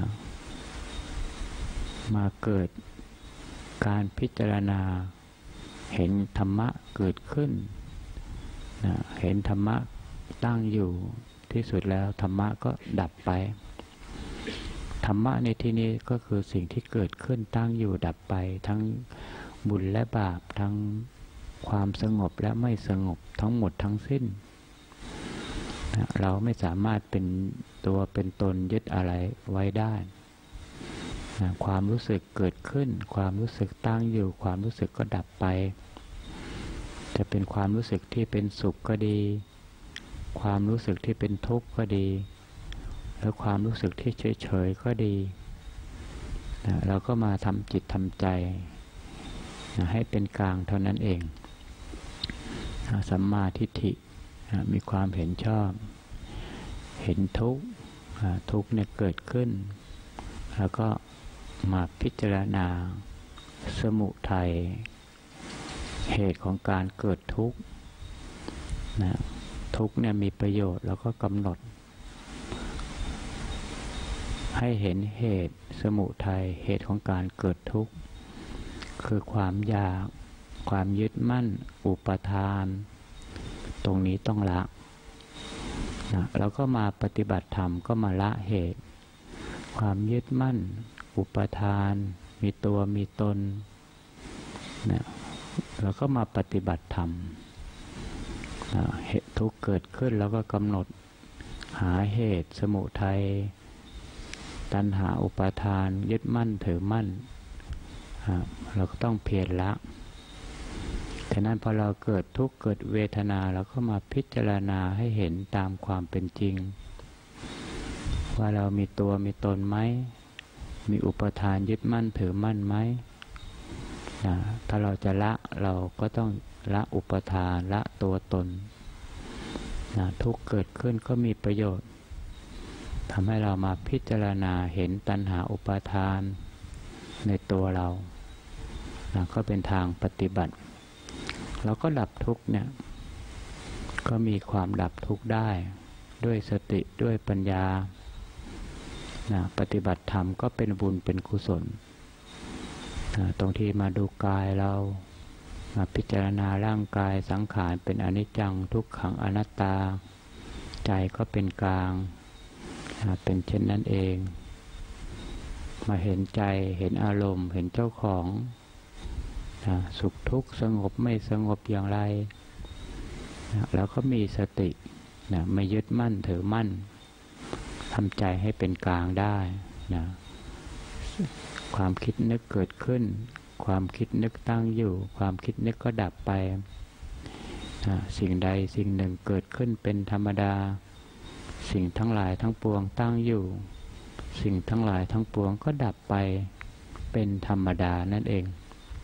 S1: มาเกิดการพิจารณาเห็นธรรมะเกิดขึ้นนะเห็นธรรมะตั้งอยู่ที่สุดแล้วธรรมะก็ดับไปธรรมะในที่นี้ก็คือสิ่งที่เกิดขึ้นตั้งอยู่ดับไปทั้งบุญและบาปทั้งความสงบและไม่สงบทั้งหมดทั้งสิ้นเราไม่สามารถเป็นตัวเป็นตนยึดอะไรไว้ได้ความรู้สึกเกิดขึ้นความรู้สึกตั้งอยู่ความรู้สึกก็ดับไปจะเป็นความรู้สึกที่เป็นสุขก็ดีความรู้สึกที่เป็นทุกข์ก็ดีแล้วความรู้สึกที่เฉยๆก็ดีเราก็มาทำจิตทำใจให้เป็นกลางเท่านั้นเองสัมมาทิฏฐิมีความเห็นชอบเห็นทุกข์ทุกข์เนี่ยเกิดขึ้นแล้วก็มาพิจารณาสมุทัยเหตุของการเกิดทุกข์นะทุกข์เนี่ยมีประโยชน์แล้วก็กำหนดให้เห็นเหตุสมุทัยเหตุของการเกิดทุกข์คือความอยากความยึดมั่นอุปทานตรงนี้ต้องละนะแล้วก็มาปฏิบัติธรรมก็มาละเหตุความยึดมั่นอุปทานมีตัวมีตนนะแล้วก็มาปฏิบัติธรรมนะเหตุทุกข์เกิดขึ้นแล้วก็กำหนดหาเหตุสมุทัยตัณหาอุปาทานยึดมั่นถือมั่นเราก็ต้องเพียรละฉะนั้นพอเราเกิดทุกข์เกิดเวทนาเราก็มาพิจารณาให้เห็นตามความเป็นจริงว่าเรามีตัวมีตนไหมมีอุปทานยึดมั่นถือมั่นไหมถ้าเราจะละเราก็ต้องละอุปทานละตัวตนทุกข์เกิดขึ้นก็มีประโยชน์ทำให้เรามาพิจารณาเห็นตัณหาอุปาทานในตัวเราก็เป็นทางปฏิบัติเราก็ดับทุกข์เนี่ยก็มีความดับทุกข์ได้ด้วยสติด้วยปัญญาปฏิบัติธรรมก็เป็นบุญเป็นกุศลตรงที่มาดูกายเรามาพิจารณาร่างกายสังขารเป็นอนิจจังทุกขังอนัตตาใจก็เป็นกลางเป็นเช่นนั้นเองมาเห็นใจเห็นอารมณ์เห็นเจ้าของสุขทุกข์สงบไม่สงบอย่างไรแล้วก็มีสตินะไม่ยึดมั่นถือมั่นทำใจให้เป็นกลางได้นะความคิดนึกเกิดขึ้นความคิดนึกตั้งอยู่ความคิดนึกก็ดับไปนะสิ่งใดสิ่งหนึ่งเกิดขึ้นเป็นธรรมดาสิ่งทั้งหลายทั้งปวงตั้งอยู่สิ่งทั้งหลายทั้งปวงก็ดับไปเป็นธรรมดานั่นเอง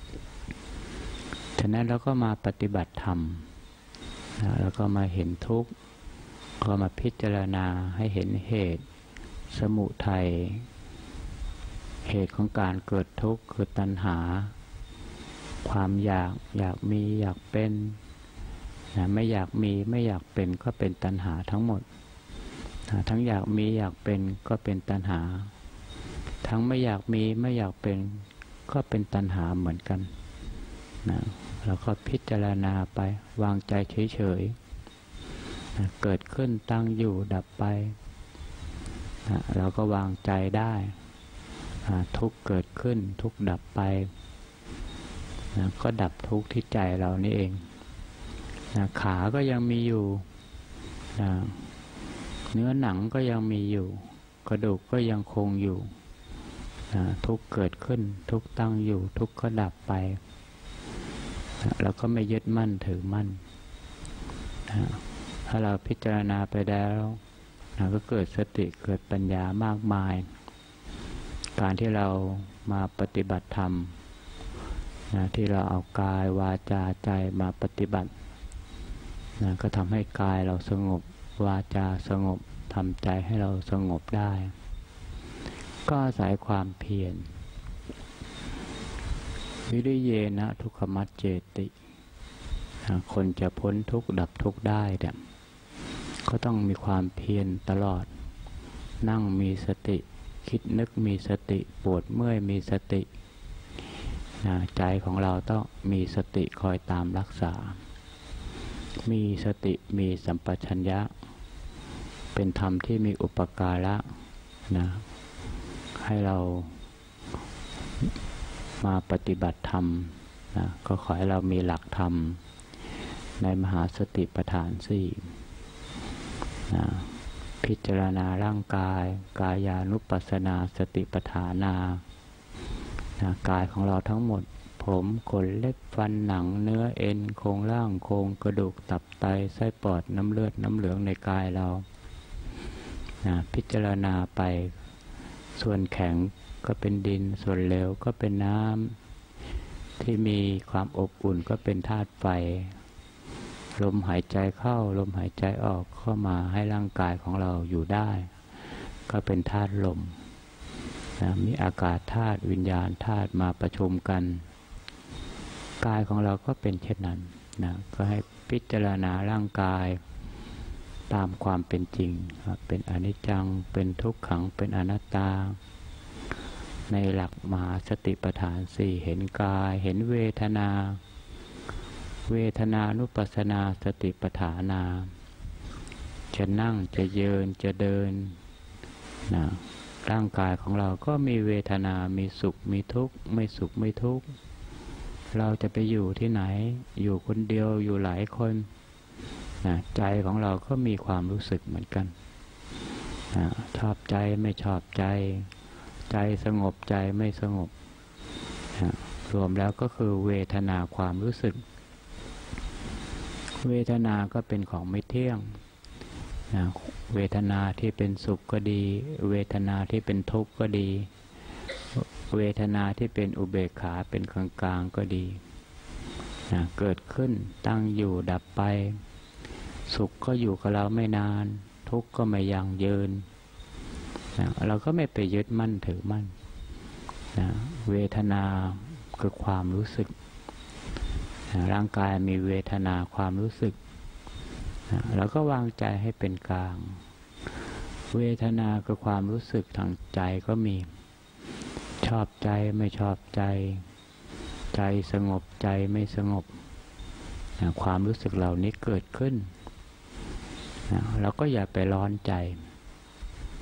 S1: ฉะนั้นเราก็มาปฏิบัติธรรมนะแล้วก็มาเห็นทุกข์ก็มาพิจารณาให้เห็นเหตุสมุทัยเหตุของการเกิดทุกข์คือตัณหาความอยากอยากมีอยากเป็นนะไม่อยากมีไม่อยากเป็นก็เป็นตัณหาทั้งหมดนะทั้งอยากมีอยากเป็นก็เป็นตัณหาทั้งไม่อยากมีไม่อยากเป็นก็เป็นตัณหาเหมือนกันนะเราก็พิจารณาไปวางใจเฉยๆนะเกิดขึ้นตั้งอยู่ดับไปนะเราก็วางใจได้นะทุกข์เกิดขึ้นทุกข์ดับไปนะก็ดับทุกข์ที่ใจเรานี่เองนะขาก็ยังมีอยู่นะเนื้อหนังก็ยังมีอยู่กระดูกก็ยังคงอยู่นะทุกข์เกิดขึ้นทุกข์ตั้งอยู่ทุกข์ก็ดับไปเราก็ไม่ยึดมั่นถือมั่นนะถ้าเราพิจารณาไปแล้วนะก็เกิดสติเกิดปัญญามากมายการที่เรามาปฏิบัติธรรมนะที่เราเอากายวาจาใจมาปฏิบัตินะก็ทำให้กายเราสงบวาจาสงบทำใจให้เราสงบได้ก็อาศัยความเพียรวิริเยนะทุกขมัจเจติคนจะพ้นทุกข์ดับทุกข์ได้เนี่ยก็ต้องมีความเพียรตลอดนั่งมีสติคิดนึกมีสติปวดเมื่อยมีสติใจของเราต้องมีสติคอยตามรักษามีสติมีสัมปชัญญะเป็นธรรมที่มีอุปการะนะให้เรามาปฏิบัติธรรมนะก็ขอให้เรามีหลักธรรมในมหาสติปัฏฐานสี่นะพิจารณาร่างกายกายานุปัสสนาสติปัฏฐานานะกายของเราทั้งหมดผมขนเล็บฟันหนังเนื้อเอ็นโครงร่างโครงกระดูกตับไตไส้ปอดน้ำเลือดน้ำเหลืองในกายเรานะพิจารณาไปส่วนแข็งก็เป็นดินส่วนเหลวก็เป็นน้ำที่มีความอบอุ่นก็เป็นธาตุไฟลมหายใจเข้าลมหายใจออกเข้ามาให้ร่างกายของเราอยู่ได้ก็เป็นธาตุลมนะมีอากาศธาตุวิญญาณธาตุมาประชุมกันกายของเราก็เป็นเช่นนั้นนะก็ให้พิจารณาร่างกายตามความเป็นจริงเป็นอนิจจังเป็นทุกขังเป็นอนัตตาในหลักมหาสติปัฏฐานสี่เห็นกายเห็นเวทนาเวทนานุปัสสนาสติปัฏฐานาจะนั่งจะยืนจะเดินนะร่างกายของเราก็มีเวทนามีสุขมีทุกข์ไม่สุขไม่ทุกข์เราจะไปอยู่ที่ไหนอยู่คนเดียวอยู่หลายคนนะใจของเราก็มีความรู้สึกเหมือนกันนะชอบใจไม่ชอบใจใจสงบใจไม่สงบนะรวมแล้วก็คือเวทนาความรู้สึกเวทนาก็เป็นของไม่เที่ยงนะเวทนาที่เป็นสุขก็ดีเวทนาที่เป็นทุกข์ก็ดีเวทนาที่เป็นอุเบกขาเป็นกลางกลางก็ดีนะเกิดขึ้นตั้งอยู่ดับไปสุขก็อยู่กับเราไม่นานทุกข์ก็ไม่ยั่งยืนนะเราก็ไม่ไปยึดมั่นถือมั่นนะเวทนาคือความรู้สึกนะร่างกายมีเวทนาความรู้สึกนะเราก็วางใจให้เป็นกลางเวทนาคือความรู้สึกทางใจก็มีชอบใจไม่ชอบใจใจสงบใจไม่สงบนะความรู้สึกเหล่านี้เกิดขึ้นนะเราก็อย่าไปร้อนใจ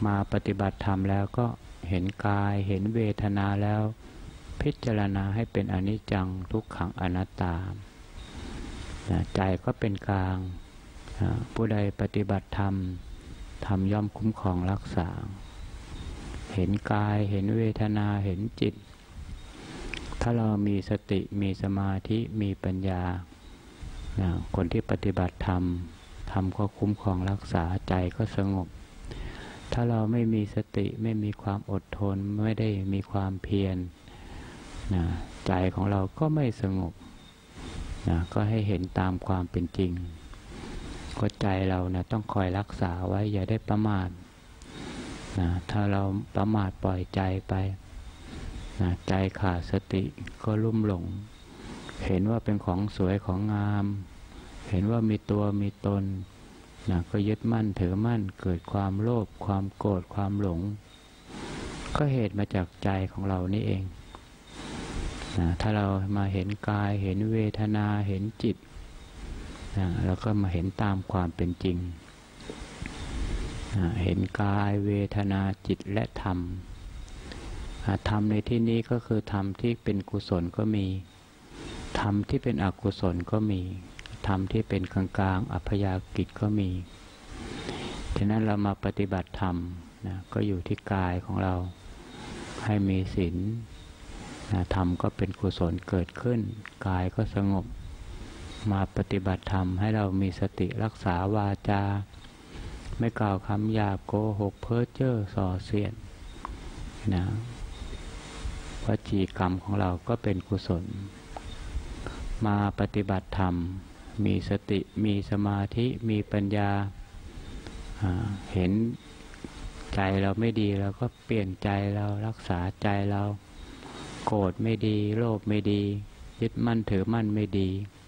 S1: มาปฏิบัติธรรมแล้วก็เห็นกายเห็นเวทนาแล้วพิจารณาให้เป็นอนิจจังทุกขังอนัตตาใจก็เป็นกลางผู้ใดปฏิบัติธรรมธรรมย่อมคุ้มครองรักษาเห็นกายเห็นเวทนาเห็นจิตถ้าเรามีสติมีสมาธิมีปัญญาคนที่ปฏิบัติธรรมธรรมก็คุ้มครองรักษาใจก็สงบถ้าเราไม่มีสติไม่มีความอดทนไม่ได้มีความเพียรนะใจของเราก็ไม่สงบนะก็ให้เห็นตามความเป็นจริงก็ใจเรานะต้องคอยรักษาไว้อย่าได้ประมาทนะถ้าเราประมาทปล่อยใจไปนะใจขาดสติก็ลุ่มหลงเห็นว่าเป็นของสวยของงามเห็นว่ามีตัวมีตนนะก็ยึดมั่นถือมั่นเกิดความโลภความโกรธความหลงก็เหตุมาจากใจของเรานี่เองนะถ้าเรามาเห็นกายเห็นเวทนาเห็นจิตนะเราก็มาเห็นตามความเป็นจริงนะเห็นกายเวทนาจิตและธรรมธรรมในที่นี้ก็คือธรรมที่เป็นกุศลก็มีธรรมที่เป็นอกุศลก็มีธรรมที่เป็นกลางๆอัพยากฤิก็มีฉะนั้นเรามาปฏิบัติธรรมนะก็อยู่ที่กายของเราให้มีศีลนะธรรมก็เป็นกุศลเกิดขึ้นกายก็สงบมาปฏิบัติธรรมให้เรามีสติรักษาวาจาไม่กล่าวคำหยาบโกหกเพ้อเจ้อส่อเสียดนะวจีกรรมของเราก็เป็นกุศลมาปฏิบัติธรรมมีสติมีสมาธิมีปัญญาเห็นใจเราไม่ดีเราก็เปลี่ยนใจเรารักษาใจเราโกรธไม่ดีโลภไม่ดียึดมั่นถือมั่นไม่ดี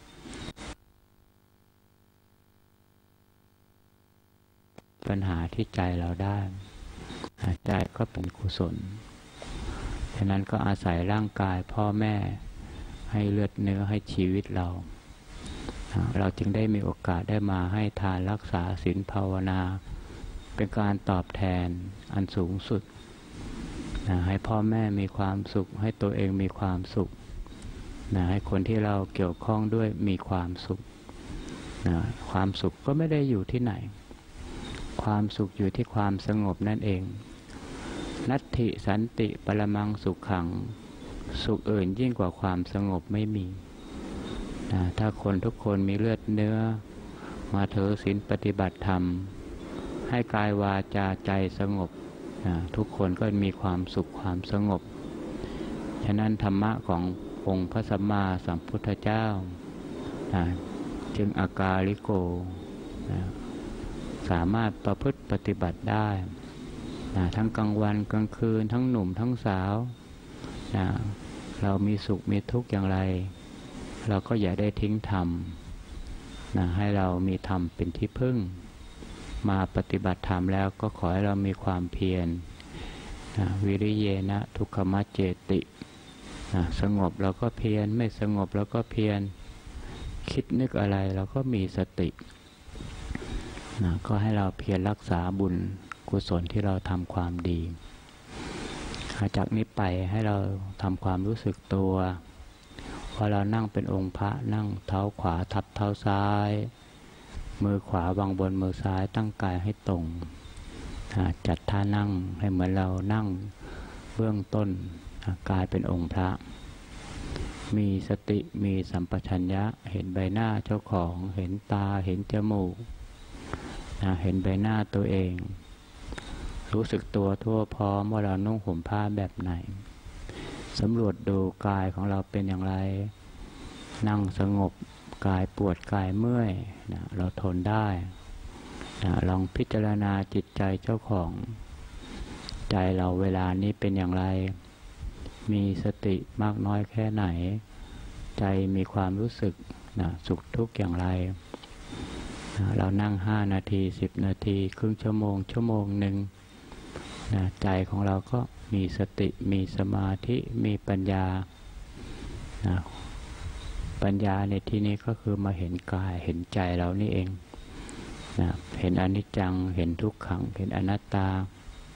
S1: ปัญหาที่ใจเราได้ใจก็เป็นกุศลฉะนั้นก็อาศัยร่างกายพ่อแม่ให้เลือดเนื้อให้ชีวิตเราเราจึงได้มีโอกาสได้มาให้ทานรักษาศีลภาวนาเป็นการตอบแทนอันสูงสุดนะให้พ่อแม่มีความสุขให้ตัวเองมีความสุขนะให้คนที่เราเกี่ยวข้องด้วยมีความสุขนะความสุขก็ไม่ได้อยู่ที่ไหนความสุขอยู่ที่ความสงบนั่นเองนัตถิสันติปรมังสุขขังสุขอื่นยิ่งกว่าความสงบไม่มีนะถ้าคนทุกคนมีเลือดเนื้อมาถือศีลปฏิบัติธรรมให้กายวาจาใจสงบนะทุกคนก็มีความสุขความสงบฉะนั้นธรรมะขององค์พระสัมมาสัมพุทธเจ้านะจึงอากาลิโกนะสามารถประพฤติปฏิบัติได้นะทั้งกลางวันกลางคืนทั้งหนุ่มทั้งสาวนะเรามีสุขมีทุกข์อย่างไรเราก็อย่าได้ทิ้งธรรมนะให้เรามีธรรมเป็นที่พึ่งมาปฏิบัติธรรมแล้วก็ขอให้เรามีความเพียรนะวิริเยนะทุกขมัจเจตินะสงบเราก็เพียรไม่สงบเราก็เพียรคิดนึกอะไรเราก็มีสตินะก็ให้เราเพียรรักษาบุญกุศลที่เราทำความดีจากนี้ไปให้เราทำความรู้สึกตัวพอเรานั่งเป็นองค์พระนั่งเท้าขวาทับเท้าซ้ายมือขวาวางบนมือซ้ายตั้งกายให้ตรงจัดท่านั่งให้เหมือนเรานั่งเบื้องต้นกายเป็นองค์พระมีสติมีสัมปชัญญะเห็นใบหน้าเจ้าของเห็นตาเห็นจมูกเห็นใบหน้าตัวเองรู้สึกตัวทั่วพร้อมว่าเรานุ่งห่มผ้าแบบไหนสำรวจดูกายของเราเป็นอย่างไรนั่งสงบกายปวดกายเมื่อยนะเราทนได้นะลองพิจารณาจิตใจเจ้าของใจเราเวลานี้เป็นอย่างไรมีสติมากน้อยแค่ไหนใจมีความรู้สึกนะสุขทุกข์อย่างไรนะเรานั่งห้านาทีสิบนาทีครึ่งชั่วโมงชั่วโมงหนึ่งนะใจของเราก็มีสติมีสมาธิมีปัญญานะปัญญาในที่นี้ก็คือมาเห็นกายเห็นใจเรานี่เองนะเห็นอนิจจังเห็นทุกขังเห็นอนัตตา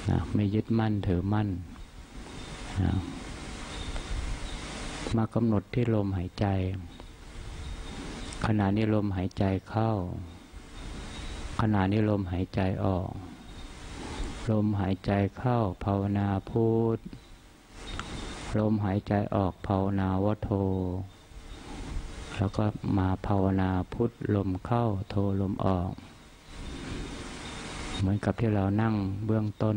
S1: นะไม่ยึดมั่นถือมั่นนะมากำหนดที่ลมหายใจขณะนี้ลมหายใจเข้าขณะนี้ลมหายใจออกลมหายใจเข้าภาวนาพุทธลมหายใจออกภาวนาวโทแล้วก็มาภาวนาพุทธลมเข้าโทลมออกเหมือนกับที่เรานั่งเบื้องต้น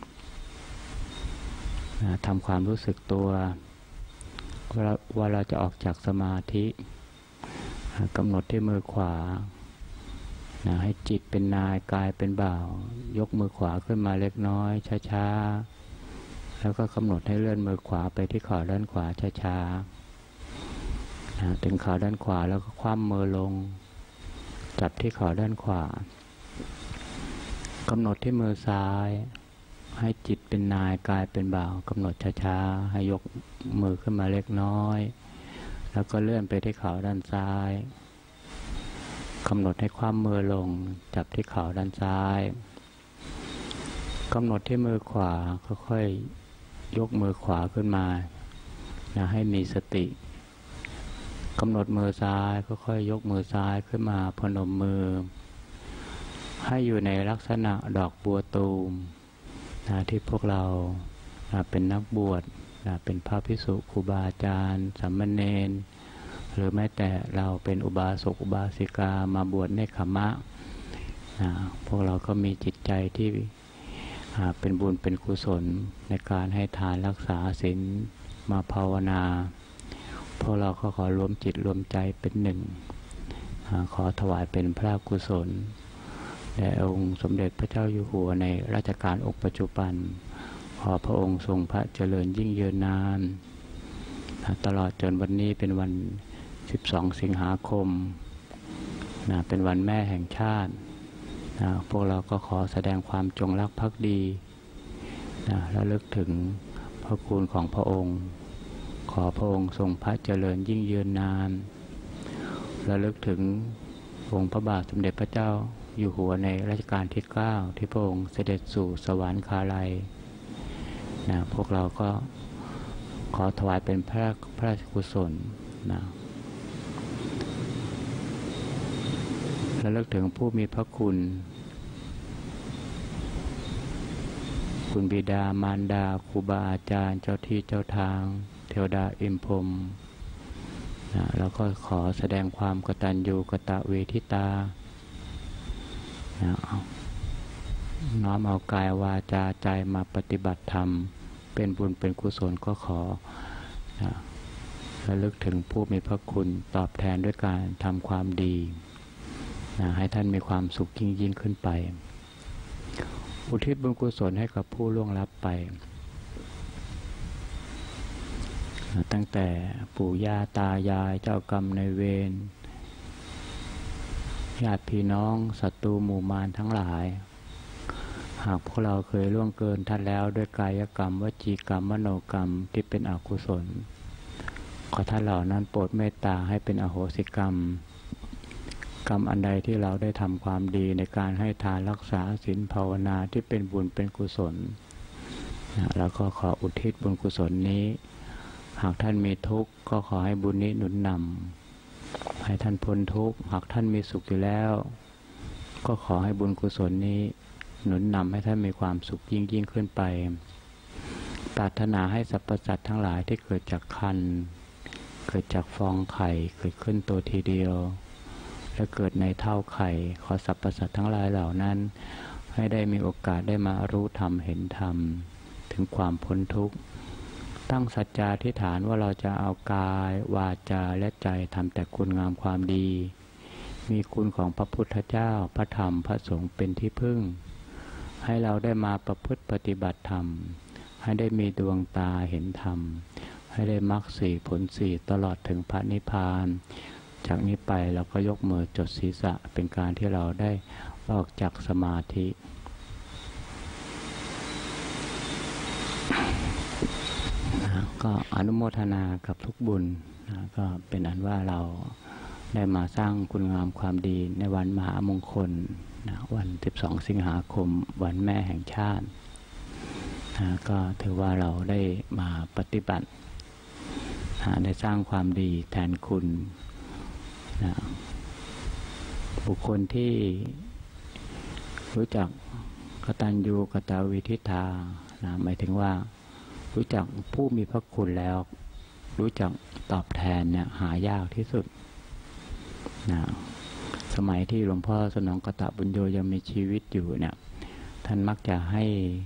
S1: ทำความรู้สึกตัวว่าเราจะออกจากสมาธิกำหนดที่มือขวานะให้จิตเป็นนายกายเป็นบ่าวยกมือขวาขึ้นมาเล็กน้อยช้าๆแล้วก็กำหนดให้เลื่อนมือขวาไปที่ขาด้านขวาช้าๆนะถึงขาด้านขวาแล้วก็คว่ำมือลงจับที่ขาด้านขวากำหนดที่มือซ้ายให้จิตเป็นนายกายเป็นบ่าวกำหนดช้าๆให้ยกมือขึ้นมาเล็กน้อยแล้วก็เลื่อนไปที่ขาด้านซ้ายกำหนดให้คว่ำมือลงจับที่ขาด้านซ้ายกำหนดที่มือขวาค่อยๆยกมือขวาขึ้นมานะให้มีสติกำหนดมือซ้ายค่อยๆยกมือซ้ายขึ้นมาพนมมือให้อยู่ในลักษณะดอกบัวตูมนะที่พวกเรานะเป็นนักบวชนะเป็นพระภิกษุครูบาอาจารย์สามเณรหรือแม้แต่เราเป็นอุบาสกอุบาสิกามาบวชเนคขมะนะพวกเราก็มีจิตใจที่เป็นบุญเป็นกุศลในการให้ทานรักษาศีลมาภาวนาพวกเราก็ขอรวมจิตรวมใจเป็นหนึ่งขอถวายเป็นพระกุศลแด่องค์สมเด็จพระเจ้าอยู่หัวในรัชกาลองค์ปัจจุบันขอพระองค์ทรงพระเจริญยิ่งยืนนานตลอดจนวันนี้เป็นวันสิบสองสิงหาคมนะเป็นวันแม่แห่งชาตินะพวกเราก็ขอแสดงความจงรักภักดีนะและลึกถึงพระคุณของพระองค์ขอพระองค์ทรงพระเจริญยิ่งยืนนานและลึกถึงองค์พระบาทสมเด็จพระเจ้าอยู่หัวในรัชกาลที่เก้าที่พระองค์เสด็จสู่สวรรคาลัยนะพวกเราก็ขอถวายเป็นพระพระราชกุศลนะและลึกถึงผู้มีพระคุณคุณบิดามารดาครูบาอาจารย์เจ้าที่เจ้าทางเทวดาอิมพรหมนะแล้วก็ขอแสดงความกตัญญูกตเวทิตานะน้อมเอากายวาจาใจมาปฏิบัติธรรมเป็นบุญเป็นกุศลก็ขอนะระลึกถึงผู้มีพระคุณตอบแทนด้วยการทำความดีนะให้ท่านมีความสุขยิ่งยิ่งขึ้นไปอุทิศบุญกุศลให้กับผู้ล่วงลับไปนะตั้งแต่ปู่ย่าตายายเจ้ากรรมนายเวรญาติพี่น้องศัตรูหมู่มารทั้งหลายหากพวกเราเคยล่วงเกินท่านแล้วด้วยกายกรรมวจีกรรมมโนกรรมที่เป็นอกุศลขอท่านเหล่านั้นโปรดเมตตาให้เป็นอโหสิกรรมกรรมอันใดที่เราได้ทำความดีในการให้ทานรักษาศีลภาวนาที่เป็นบุญเป็นกุศลนะแล้วก็ขออุทิศบุญกุศลนี้หากท่านมีทุกข์ก็ขอให้บุญนี้หนุนนำให้ท่านพ้นทุกข์หากท่านมีสุขอยู่แล้วก็ขอให้บุญกุศลนี้หนุนนำให้ท่านมีความสุขยิ่งยิ่งขึ้นไปปรารถนาให้สรรพสัตว์ทั้งหลายที่เกิดจากคันเกิดจากฟองไข่เกิดขึ้นตัวทีเดียวและเกิดในเท่าไข่ขอสรรพสัตว์ทั้งหลายเหล่านั้นให้ได้มีโอกาสได้มารู้ธรรมเห็นธรรมถึงความพ้นทุกข์ตั้งสัจจาธิษฐานว่าเราจะเอากายวาจาและใจทำแต่คุณงามความดีมีคุณของพระพุทธเจ้าพระธรรมพระสงฆ์เป็นที่พึ่งให้เราได้มาประพฤติปฏิบัติธรรมให้ได้มีดวงตาเห็นธรรมให้ได้มรรคสี่ผลสี่ตลอดถึงพระนิพพานจากนี้ไปเราก็ยกมือจดศีรษะเป็นการที่เราได้ออกจากสมาธินะก็อนุโมทนากับทุกบุญนะก็เป็นอันว่าเราได้มาสร้างคุณงามความดีในวันมหามงคลนะวันสิบสองสิงหาคมวันแม่แห่งชาตินะก็ถือว่าเราได้มาปฏิบัตินะได้สร้างความดีแทนคุณนะบุคคลที่รู้จักกตัญญูกตวิทิตานะหมายถึงว่ารู้จักผู้มีพระคุณแล้วรู้จักตอบแทนเนี่ยหายากที่สุดนะสมัยที่หลวงพ่อสนองกตบุญโญยังมีชีวิตอยู่เนี่ยท่านมักจะให้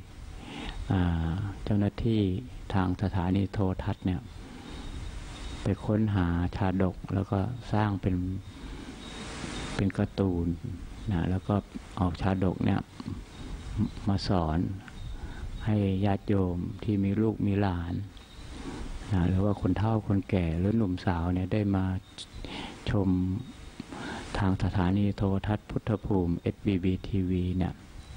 S1: เจ้าหน้าที่ทางสถานีโทรทัศน์เนี่ยไปค้นหาชาดกแล้วก็สร้างเป็นเป็นการ์ตูนนะแล้วก็ออกชาดกเนี่ยมาสอนให้ญาติโยมที่มีลูกมีหลานนะหรือว่าคนเฒ่าคนแก่หรือหนุ่มสาวเนี่ยได้มาชมทางสถานีโทรทัศน์พุทธภูมิ เอส บี บี ที วี เนี่ย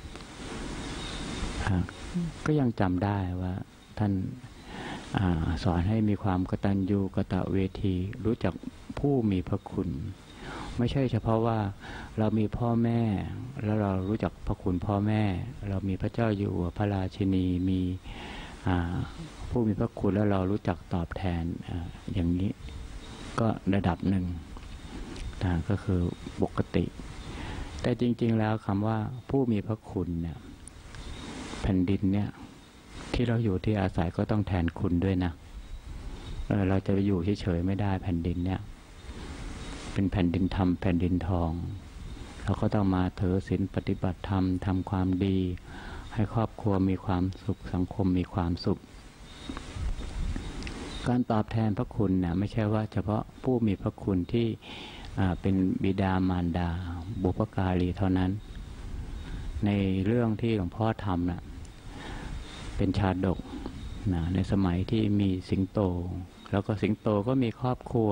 S1: ก็ยังจำได้ว่าท่านอาสอนให้มีความกตัญญูกตเวทีรู้จักผู้มีพระคุณไม่ใช่เฉพาะว่าเรามีพ่อแม่แล้วเรารู้จักพระคุณพ่อแม่เรามีพระเจ้าอยู่หัวพระราชินีมีผู้มีพระคุณแล้วเรารู้จักตอบแทน อ, อย่างนี้ก็ระดับหนึ่งนะก็คือปกติแต่จริงๆแล้วคำว่าผู้มีพระคุณเนี่ยแผ่นดินเนี่ยที่เราอยู่ที่อาศัยก็ต้องแทนคุณด้วยนะ เ, เราจะไปอยู่เฉยๆไม่ได้แผ่นดินเนี่ยเป็นแผ่นดินธรรมแผ่นดินทองเราก็ต้องมาถือศีลปฏิบัติธรรมทำความดีให้ครอบครัวมีความสุขสังคมมีความสุขการตอบแทนพระคุณเนี่ยไม่ใช่ว่าเฉพาะผู้มีพระคุณที่เป็นบิดามารดาบุพการีเท่านั้นในเรื่องที่หลวงพ่อทำน่ะเป็นชาดกนะในสมัยที่มีสิงโตแล้วก็สิงโตก็มีครอบครัว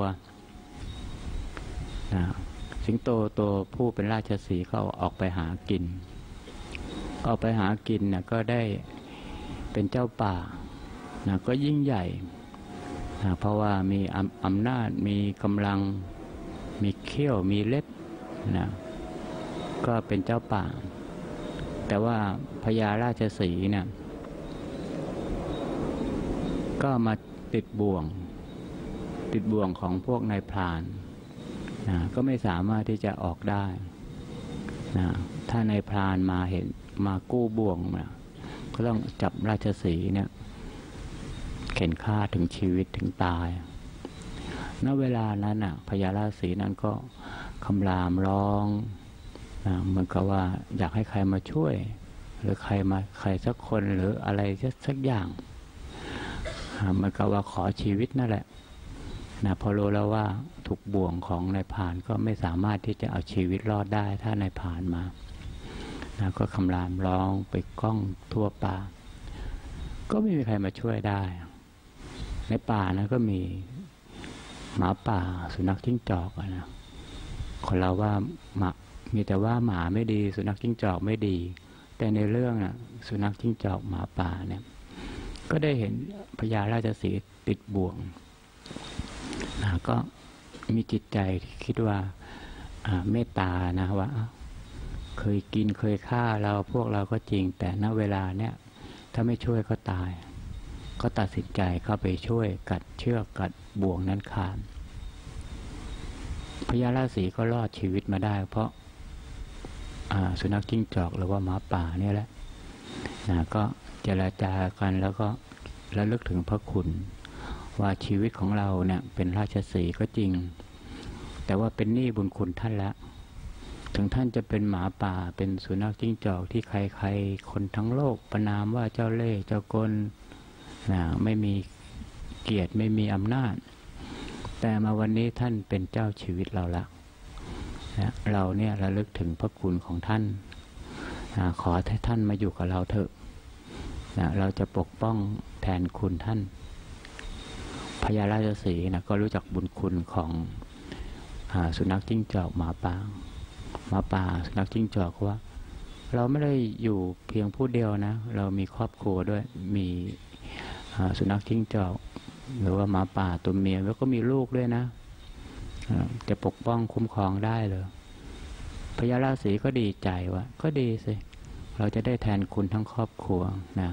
S1: นะสิงโตตัวผู้เป็นราชสีห์เขาออกไปหากินออกไปหากินนะก็ได้เป็นเจ้าป่านะก็ยิ่งใหญ่นะเพราะว่ามีอำนาจมีกำลังมีเขี้ยวมีเล็บนะก็เป็นเจ้าป่าแต่ว่าพญาราชสีห์เนี่ยก็มาติดบ่วงติดบ่วงของพวกนายพรานนะก็ไม่สามารถที่จะออกได้นะถ้านายพรานมาเห็นมากู้บ่วงนะก็ต้องจับราชสีห์เนี่ยเข็นฆ่าถึงชีวิตถึงตายณเวลานั้นน่ะพญาราชสีห์นั้นก็คำรามร้องนะเหมือนกับว่าอยากให้ใครมาช่วยหรือใครมาใครสักคนหรืออะไรสักอย่างเหมือนกับว่าขอชีวิตนั่นแหละนะพอรู้แล้วว่าถูกบ่วงของนายพรานก็ไม่สามารถที่จะเอาชีวิตรอดได้ถ้านายพรานมานะก็คำรามร้องไปก้องทั่วป่าก็ไม่มีใครมาช่วยได้ในป่านะก็มีหมาป่าสุนัขจิ้งจอกนะคนเราว่าหมามีแต่ว่าหมาไม่ดีสุนัขจิ้งจอกไม่ดีแต่ในเรื่องน่ะสุนัขจิ้งจอกหมาป่าเนี่ยก็ได้เห็นพญาราชสีห์ติดบ่วงนะก็มีจิตใจที่คิดว่าเมตตานะว่าเคยกินเคยฆ่าเราพวกเราก็จริงแต่ณเวลาเนี้ยถ้าไม่ช่วยก็ตายก็ตัดสินใจเข้าไปช่วยกัดเชือกกัดบ่วงนั้นขาดพญาราชสีห์ก็รอดชีวิตมาได้เพราะสุนัขจิ้งจอกหรือว่าหมาป่าเนี่ยแหละนะก็เจรจากันแล้วก็ระลึกถึงพระคุณว่าชีวิตของเราเนี่ยเป็นราชสีห์ก็จริงแต่ว่าเป็นหนี้บุญคุณท่านแล้วถึงท่านจะเป็นหมาป่าเป็นสุนัขจิ้งจอกที่ใครๆคนทั้งโลกประณามว่าเจ้าเล่ห์เจ้ากลนะไม่มีเกียรติไม่มีอำนาจแต่มาวันนี้ท่านเป็นเจ้าชีวิตเราละนะเราเนี่ยระลึกถึงพระคุณของท่านนะขอให้ท่านมาอยู่กับเราเถอะนะเราจะปกป้องแทนคุณท่านพญาราชสีห์นะก็รู้จักบุญคุณของสุนัขจิ้งจอกหมาป่าหมาป่าสุนัขจิ้งจอกว่าเราไม่ได้อยู่เพียงผู้เดียวนะเรามีครอบครัวด้วยมีสุนัขจิ้งจอกหรือว่าหมาป่าตัวเมียแล้วก็มีลูกด้วยนะจะปกป้องคุ้มครองได้เลยพญาราชสีห์ก็ดีใจว่าก็ดีสิเราจะได้แทนคุณทั้งครอบครัวนะ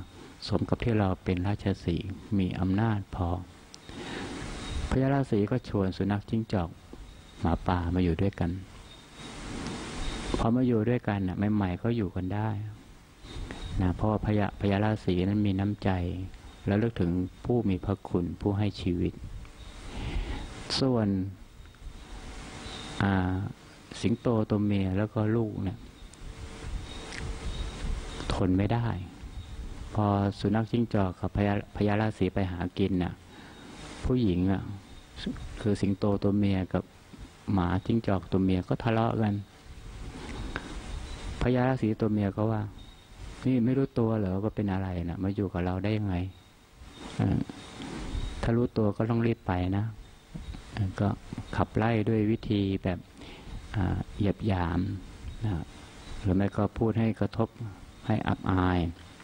S1: สมกับที่เราเป็นราชสีห์มีอำนาจพอพญาราศีก็ชวนสุนัขจิ้งจอกหมาป่ามาอยู่ด้วยกันพอมาอยู่ด้วยกันน่ะใหม่ๆก็อยู่กันได้นะเพราะว่าพญาพญาราศีนั้นมีน้ำใจแล้วลึกถึงผู้มีพระคุณผู้ให้ชีวิตส่วนสิงโตตัวเมียแล้วก็ลูกเนี่ยทนไม่ได้พอสุนัขจิ้งจอกกับพญาพญาราศีไปหากินน่ะผู้หญิงอ่ะคือสิงโตตัวเมียกับหมาจิ้งจอกตัวเมียก็ทะเลาะกันพญาราศีตัวเมียก็ว่านี่ไม่รู้ตัวเหรอว่าเป็นอะไรนะมาอยู่กับเราได้ยังไงถ้ารู้ตัวก็ต้องรีบไปนะก็ขับไล่ด้วยวิธีแบบเหยียบหยามนะหรือไม่ก็พูดให้กระทบให้อับอาย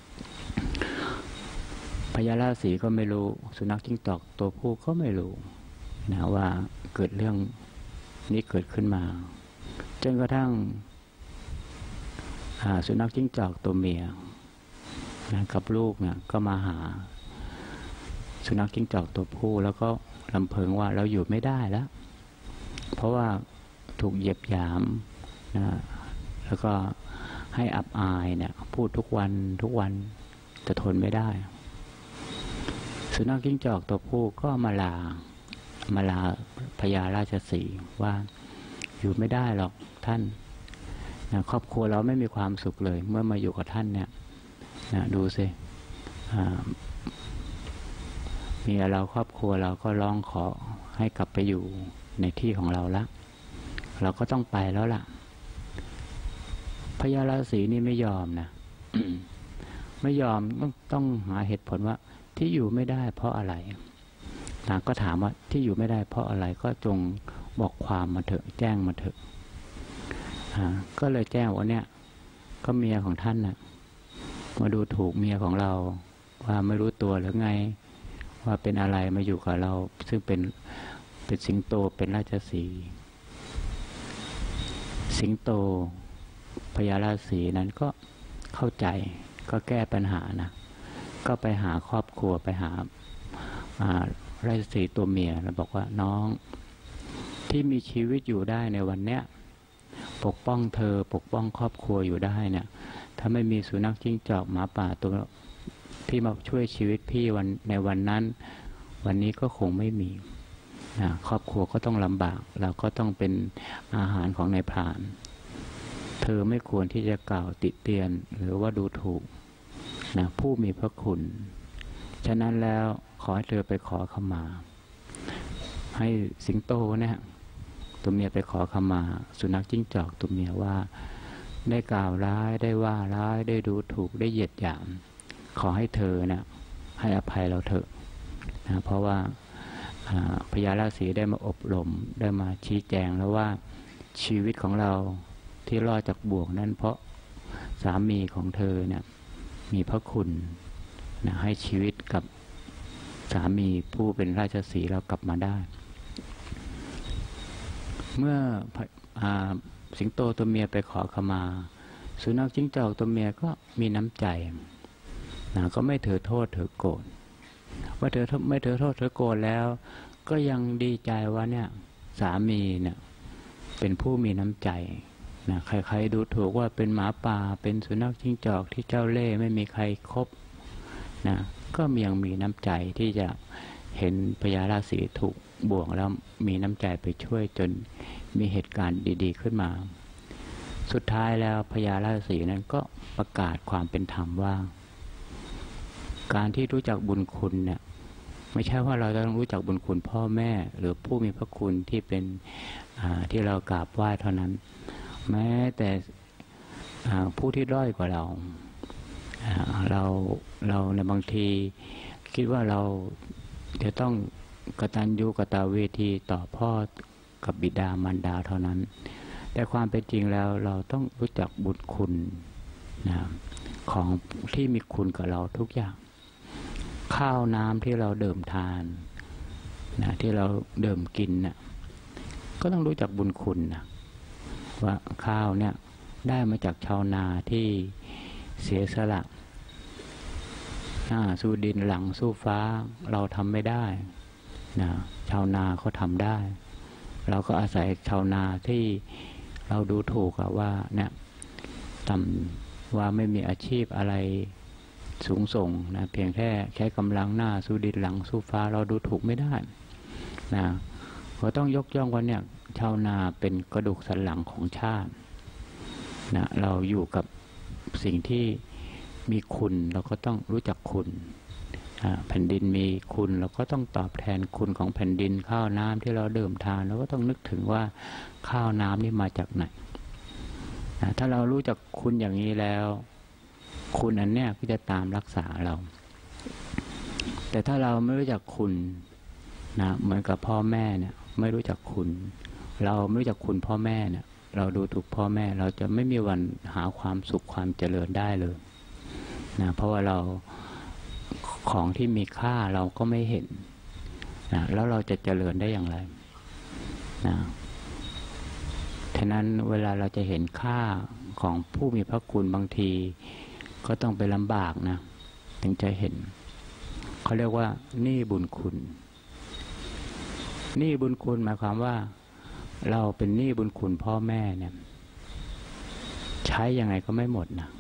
S1: พญาราศีก็ไม่รู้สุนัขจิ้งจอกตัวผู้ก็ไม่รู้นะว่าเกิดเรื่องนี้เกิดขึ้นมาจนกระทั่งสุนัขจิ้งจอกตัวเมียนะกับลูกเนี่ยก็มาหาสุนัขจิ้งจอกตัวผู้แล้วก็ลำเพิงว่าเราอยู่ไม่ได้แล้วเพราะว่าถูกเหยียบหยามนะแล้วก็ให้อับอายเนี่ยพูดทุกวันทุกวันจะทนไม่ได้สุนัขจิ้งจอกตัวผู้ก็มาลามาลาพญาราชสีห์ว่าอยู่ไม่ได้หรอกท่านนะครอบครัวเราไม่มีความสุขเลยเมื่อมาอยู่กับท่านเนี่ยนะดูสิมีเราครอบครัวเราก็ร้องขอให้กลับไปอยู่ในที่ของเราละเราก็ต้องไปแล้วล่ะพญาราศีนี่ไม่ยอมนะ ไม่ยอมต้องต้องหาเหตุผลว่าที่อยู่ไม่ได้เพราะอะไรนะก็ถามว่าที่อยู่ไม่ได้เพราะอะไรก็จงบอกความมาเถอะแจ้งมาเถอะก็เลยแจ้งว่าเนี่ยก็เมียของท่านน่ะมาดูถูกเมียของเราว่าไม่รู้ตัวหรือไงว่าเป็นอะไรมาอยู่กับเราซึ่งเป็นเป็นสิงโตเป็นราชสีห์สิงโตพญาราศีนั้นก็เข้าใจก็แก้ปัญหานะก็ไปหาครอบครัวไปหาราชสีห์ตัวเมียแล้วบอกว่าน้องที่มีชีวิตอยู่ได้ในวันเนี้ยปกป้องเธอปกป้องครอบครัวอยู่ได้เนี่ยถ้าไม่มีสุนัขจิ้งจอกหมาป่าตัวที่มาช่วยชีวิตพี่วันในวันนั้นวันนี้ก็คงไม่มีนะครอบครัวก็ต้องลำบากเราก็ต้องเป็นอาหารของนายพรานเธอไม่ควรที่จะกล่าวติเตียนหรือว่าดูถูกนะผู้มีพระคุณฉะนั้นแล้วขอให้เธอไปขอขมาให้สิงโตเนี่ยตัวเมียไปขอขมาสุนัขจิ้งจอกตัวเมียว่าได้กล่าวร้ายได้ว่าร้ายได้ดูถูกได้เหยียดหยามขอให้เธอนะให้อภัยเราเถอะนะเพราะว่าพญาราศีได้มาอบรมได้มาชี้แจงแล้วว่าชีวิตของเราที่รอดจากบ่วงนั้นเพราะสามีของเธอเนี่ยมีพระคุณนะให้ชีวิตกับสามีผู้เป็นราชสีห์เรากลับมาได้เมื่อสิงโตตัวเมียไปขอขมาสุนัขจิ้งจอกตัวเมียก็มีน้ำใจนะก็ไม่ถือโทษถือโกรธว่าเธอไม่ถือโทษถือโกรธแล้วก็ยังดีใจว่าเนี่ยสามีเนี่ยเป็นผู้มีน้ำใจนะใครๆดูถูกว่าเป็นหมาป่าเป็นสุนัขจิ้งจอกที่เจ้าเล่ห์ไม่มีใครครบนะก็ยังมีน้ำใจที่จะเห็นพญาราศีถูกบ่วงแล้วมีน้ำใจไปช่วยจนมีเหตุการณ์ดีๆขึ้นมาสุดท้ายแล้วพญาราศีนั้นก็ประกาศความเป็นธรรมว่าการที่รู้จักบุญคุณเนี่ยไม่ใช่ว่าเราจะต้องรู้จักบุญคุณพ่อแม่หรือผู้มีพระคุณที่เป็นที่เรากราบไหว้เท่านั้นแม้แต่ผู้ที่ด้อยกว่าเราเราเราในบางทีคิดว่าเราจะต้องกตัญญูกตเวทีต่อพ่อกับบิดามารดาเท่านั้นแต่ความเป็นจริงแล้วเราต้องรู้จักบุญคุณนะของที่มีคุณกับเราทุกอย่างข้าวน้ำที่เราดื่มทานนะที่เราดื่มกินนะก็ต้องรู้จักบุญคุณนะว่าข้าวเนี่ยได้มาจากชาวนาที่เสียสละหน้าสู้ดินหลังสู้ฟ้าเราทำไม่ได้นะชาวนาเขาทำได้เราก็อาศัยชาวนาที่เราดูถูกว่าเนี่ยต่ำว่าไม่มีอาชีพอะไรสูงส่งนะเพียงแค่ใช้กำลังหน้าสู้ดินหลังสู้ฟ้าเราดูถูกไม่ได้นะเราต้องยกย่องว่าเนี่ยชาวนาเป็นกระดูกสันหลังของชาตินะเราอยู่กับสิ่งที่มีคุณเราก็ต้องรู้จักคุณแผ่นดินมีคุณเราก็ต้องตอบแทนคุณของแผ่นดินข้าวน้ำที่เราดื่มทานเราก็ต้องนึกถึงว่าข้าวน้ำนี่มาจากไหนถ้าเรารู้จักคุณอย่างนี้แล้วคุณอันเนี้ยก็จะตามรักษาเราแต่ถ้าเราไม่รู้จักคุณนะเหมือนกับพ่อแม่เนี่ยไม่รู้จักคุณเราไม่รู้จักคุณพ่อแม่เนี่ยเราดูถูกพ่อแม่เราจะไม่มีวันหาความสุขความเจริญได้เลยนะเพราะว่าเราของที่มีค่าเราก็ไม่เห็นนะแล้วเราจะเจริญได้อย่างไรนะฉะนั้นเวลาเราจะเห็นค่าของผู้มีพระคุณบางทีก็ต้องไปลำบากนะถึงจะเห็นเขาเรียกว่าหนี้บุญคุณหนี้บุญคุณหมายความว่าเราเป็นหนี้บุญคุณพ่อแม่เนี่ยใช้ยังไงก็ไม่หมดนะ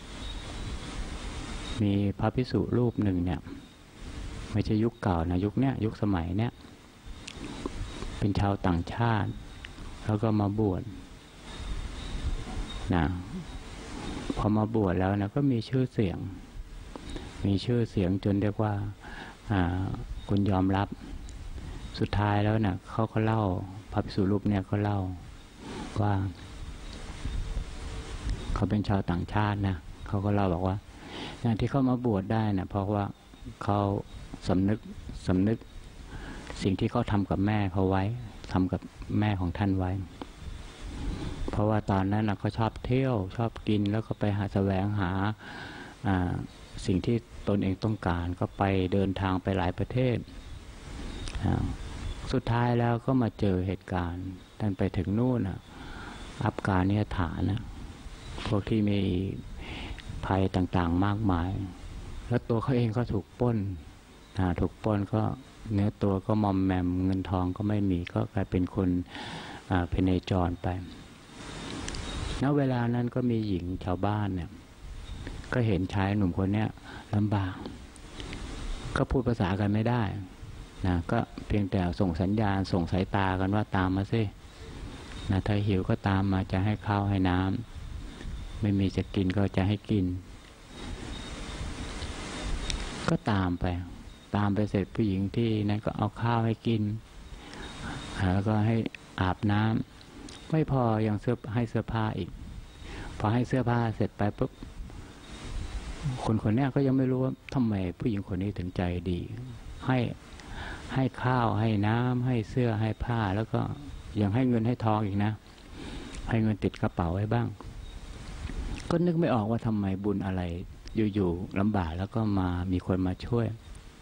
S1: มีพระภิกษุรูปหนึ่งเนี่ยไม่ใช่ยุคเก่านะยุคเนี้ยยุคสมัยเนี้ยเป็นชาวต่างชาติแล้วก็มาบวชนะพอมาบวชแล้วนะก็มีชื่อเสียงมีชื่อเสียงจนเรียกว่าคุณยอมรับสุดท้ายแล้วนะเขาก็เล่าพระภิกษุรูปเนี่ยเขาเล่าว่าเขาเป็นชาวต่างชาตินะเขาก็เล่าบอกว่าอย่างที่เขามาบวชได้นะเพราะว่าเขาสำนึกสำนึกสิ่งที่เขาทำกับแม่เขาไว้ทำกับแม่ของท่านไว้เพราะว่าตอนนั้นนะเขาชอบเที่ยวชอบกินแล้วก็ไปหาแสวงหาสิ่งที่ตนเองต้องการก็ไปเดินทางไปหลายประเทศสุดท้ายแล้วก็มาเจอเหตุการณ์ท่านไปถึงนู่นนะอัฟกานิสถานนะพวกที่มีภัยต่างๆมากมายแล้วตัวเขาเองก็ถูกปล้นถูกปล้นก็เนื้อตัวก็มอมแมมเงินทองก็ไม่มีก็กลายเป็นคนพเนจรไปณเวลานั้นก็มีหญิงชาวบ้านเนี่ยก็เห็นชายหนุ่มคนนี้ลำบากก็พูดภาษากันไม่ได้นะก็เพียงแต่ส่งสัญญาณส่งสายตากันว่าตามมาสินะถ้าหิวก็ตามมาจะให้ข้าวให้น้ำไม่มีจะกินก็จะให้กินก็ตามไปตามไปเสร็จผู้หญิงที่นั้นก็เอาข้าวให้กินแล้วก็ให้อาบน้ำไม่พอยังเสื้อให้เสื้อผ้าอีกพอให้เสื้อผ้าเสร็จไปปุ๊บคนคนนี้ก็ยังไม่รู้ว่าทำไมผู้หญิงคนนี้ถึงใจดีให้ให้ข้าวให้น้ำให้เสื้อให้ผ้าแล้วก็ยังให้เงินให้ทองอีกนะให้เงินติดกระเป๋าไว้บ้างก็นึกไม่ออกว่าทำไมบุญอะไรอยู่ๆลำบากแล้วก็มามีคนมาช่วย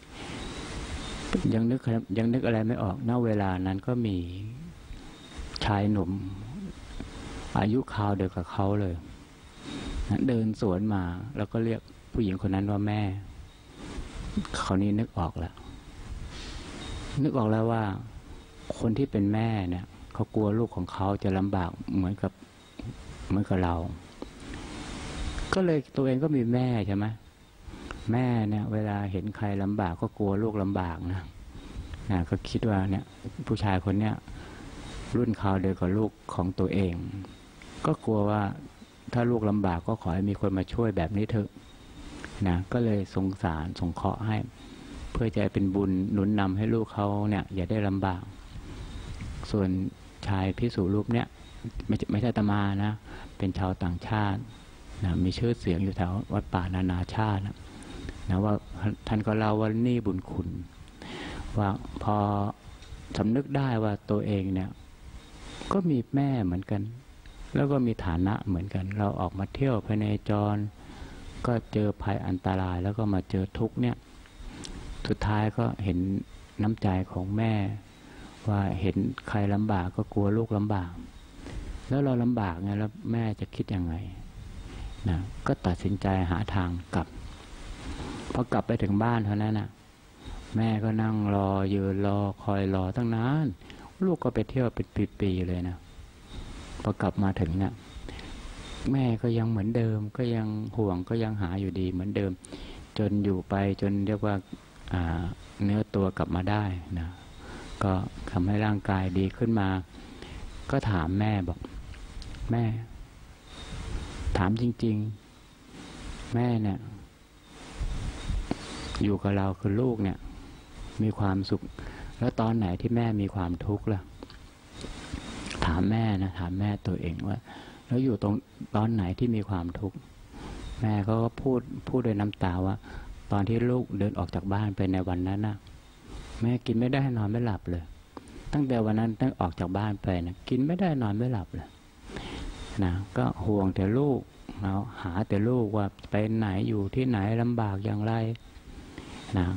S1: ยังนึกยังนึกอะไรไม่ออกณเวลานั้นก็มีชายหนุ่มอายุคราวเดียวกับเขาเลยเดินสวนมาแล้วก็เรียกผู้หญิงคนนั้นว่าแม่เขานี่นึกออกแล้วนึกออกแล้วว่าคนที่เป็นแม่เนี่ยเขากลัวลูกของเขาจะลำบากเหมือนกับเหมือนกับเราก็เลยตัวเองก็มีแม่ใช่ไหมแม่เนี่ยเวลาเห็นใครลำบากก็กลัวลูกลำบากนะนะก็คิดว่าเนี่ยผู้ชายคนเนี้ยรุ่นเขาเดียวกับลูกของตัวเองก็กลัวว่าถ้าลูกลำบากก็ขอให้มีคนมาช่วยแบบนี้เถอะนะก็เลยสงสารสงเคราะห์ให้เพื่อจะเป็นบุญหนุนนำให้ลูกเขาเนี่ยอย่าได้ลำบากส่วนชายภิกษุรูปเนี่ยไม่ไม่ใช่อาตมานะเป็นชาวต่างชาตินะมีชื่อเสียงอยู่แถววัดป่านานาชาตินะนะว่าท่านก็เล่าว่านี่บุญคุณว่าพอสำนึกได้ว่าตัวเองเนี่ยก็มีแม่เหมือนกันแล้วก็มีฐานะเหมือนกันเราออกมาเที่ยวภายในจรก็เจอภัยอันตรายแล้วก็มาเจอทุกข์เนี่ยสุดท้ายก็เห็นน้ำใจของแม่ว่าเห็นใครลำบากก็กลัวลูกลำบากแล้วเราลำบากไงแล้วแม่จะคิดยังไงนะก็ตัดสินใจหาทางกลับพอกลับไปถึงบ้านเท่านั้นน่ะแม่ก็นั่งรอยืนรอคอยรอตั้งนานลูกก็ไปเที่ยวเป็นปีๆเลยนะพอกลับมาถึงเนี่ยแม่ก็ยังเหมือนเดิมก็ยังห่วงก็ยังหาอยู่ดีเหมือนเดิมจนอยู่ไปจนเรียกว่าเนื้อตัวกลับมาได้นะก็ทำให้ร่างกายดีขึ้นมาก็ถามแม่บอกแม่ถามจริงๆแม่เนี่ยอยู่กับเราคือลูกเนี่ยมีความสุขแล้วตอนไหนที่แม่มีความทุกข์ล่ะถามแม่นะถามแม่ตัวเองว่าแล้วอยู่ตรงตอนไหนที่มีความทุกข์แม่ก็พูดพูดด้วยน้ำตาว่าตอนที่ลูกเดินออกจากบ้านไปในวันนั้นนะแม่กินไม่ได้นอนไม่หลับเลยตั้งแต่วันนั้นตั้งออกจากบ้านไปนะกินไม่ได้นอนไม่หลับเลยนะก็ห่วงแต่ลูกเราหาแต่ลูกว่าไปไหนอยู่ที่ไหนลำบากอย่างไรนะ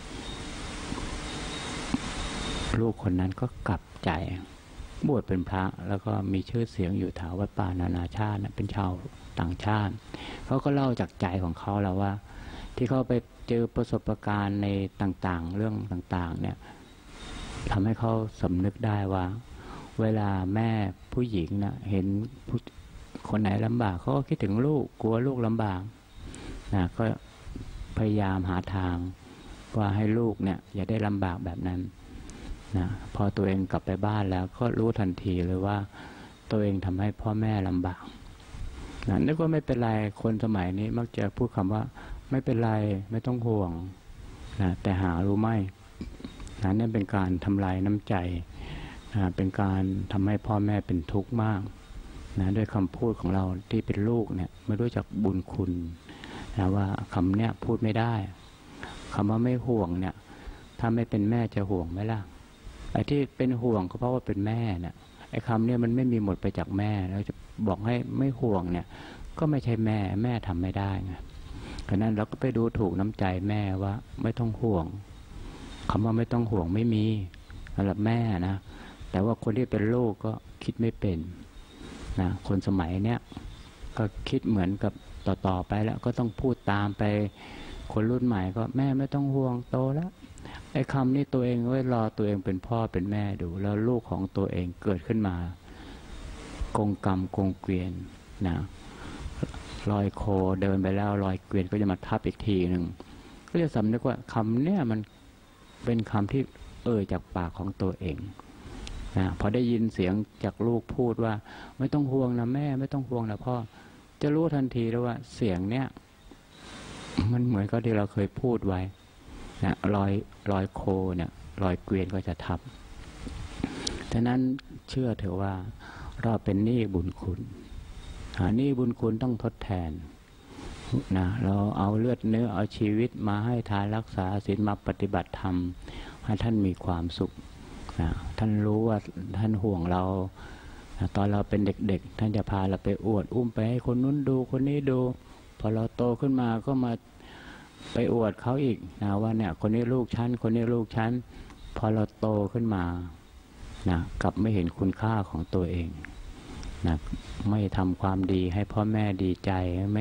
S1: ลูกคนนั้นก็กลับใจบวชเป็นพระแล้วก็มีชื่อเสียงอยู่แถววัดป่านานาชาตินะเป็นชาวต่างชาติเขาก็เล่าจากใจของเขาแล้วว่าที่เขาไปเจอประสบการณ์ในต่างๆเรื่องต่างๆเนี่ยทำให้เขาสำนึกได้ว่าเวลาแม่ผู้หญิงนะเห็นผู้คนไหนลำบากเขาก็คิดถึงลูกกลัวลูกลำบากนะก็พยายามหาทางว่าให้ลูกเนี่ยอย่าได้ลำบากแบบนั้นนะพอตัวเองกลับไปบ้านแล้วก็รู้ทันทีเลยว่าตัวเองทำให้พ่อแม่ลำบากนะนึกว่าไม่เป็นไรคนสมัยนี้มักจะพูดคำว่าไม่เป็นไรไม่ต้องห่วงนะแต่หารู้ไหมนะนั่นเป็นการทำลายน้ำใจนะเป็นการทำให้พ่อแม่เป็นทุกข์มากนะด้วยคำพูดของเราที่เป็นลูกเนี่ยไม่รู้จักบุญคุณนะว่าคำเนี้ยพูดไม่ได้คำว่าไม่ห่วงเนี่ยถ้าไม่เป็นแม่จะห่วงไหมล่ะไอ้ที่เป็นห่วงก็เพราะว่าเป็นแม่เนี่ยไอ้คำเนี้ยมันไม่มีหมดไปจากแม่แล้วจะบอกให้ไม่ห่วงเนี่ยก็ไม่ใช่แม่แม่ทำไม่ได้ไงฉะนั้นเราก็ไปดูถูกน้ำใจแม่ว่าไม่ต้องห่วงคำว่าไม่ต้องห่วงไม่มีสำหรับแม่นะแต่ว่าคนที่เป็นลูกก็คิดไม่เป็นนะคนสมัยเนี้ยก็คิดเหมือนกับต่อๆไปแล้วก็ต้องพูดตามไปคนรุ่นใหม่ก็แม่ไม่ต้องห่วงโตแล้วไอ้คำนี้ตัวเองไว้รอตัวเองเป็นพ่อเป็นแม่ดูแล้วลูกของตัวเองเกิดขึ้นมากงกรรมกงเกวียนนะลอยโคเดินไปแล้วลอยเกวียนก็จะมาทับอีกทีหนึ่งก็จะสำนึกว่าคำเนี้ยมันเป็นคำที่เอ่ยจากปากของตัวเองนะพอได้ยินเสียงจากลูกพูดว่าไม่ต้องห่วงนะแม่ไม่ต้องห่วงนะพ่อจะรู้ทันทีแล้วว่าเสียงเนี้ยมันเหมือนกับที่เราเคยพูดไว้นะลอยลอยโคเนี่ยลอยเกวียนก็จะทับฉะนั้นเชื่อเถอะว่าเราเป็นหนี้บุญคุณหนี้บุญคุณต้องทดแทนนะเราเอาเลือดเนื้อเอาชีวิตมาให้ทานรักษาศีลมาปฏิบัติธรรมให้ท่านมีความสุขนะท่านรู้ว่าท่านห่วงเรานะตอนเราเป็นเด็กๆท่านจะพาเราไปอวดอุ้มไปให้คนนู้นดูคนนี้ดูพอเราโตขึ้นมาก็มาไปอวดเขาอีกนะว่าเนี่ยคนนี้ลูกฉันคนนี้ลูกฉันพอเราโตขึ้นมานะกลับไม่เห็นคุณค่าของตัวเองนะไม่ทำความดีให้พ่อแม่ดีใจไม่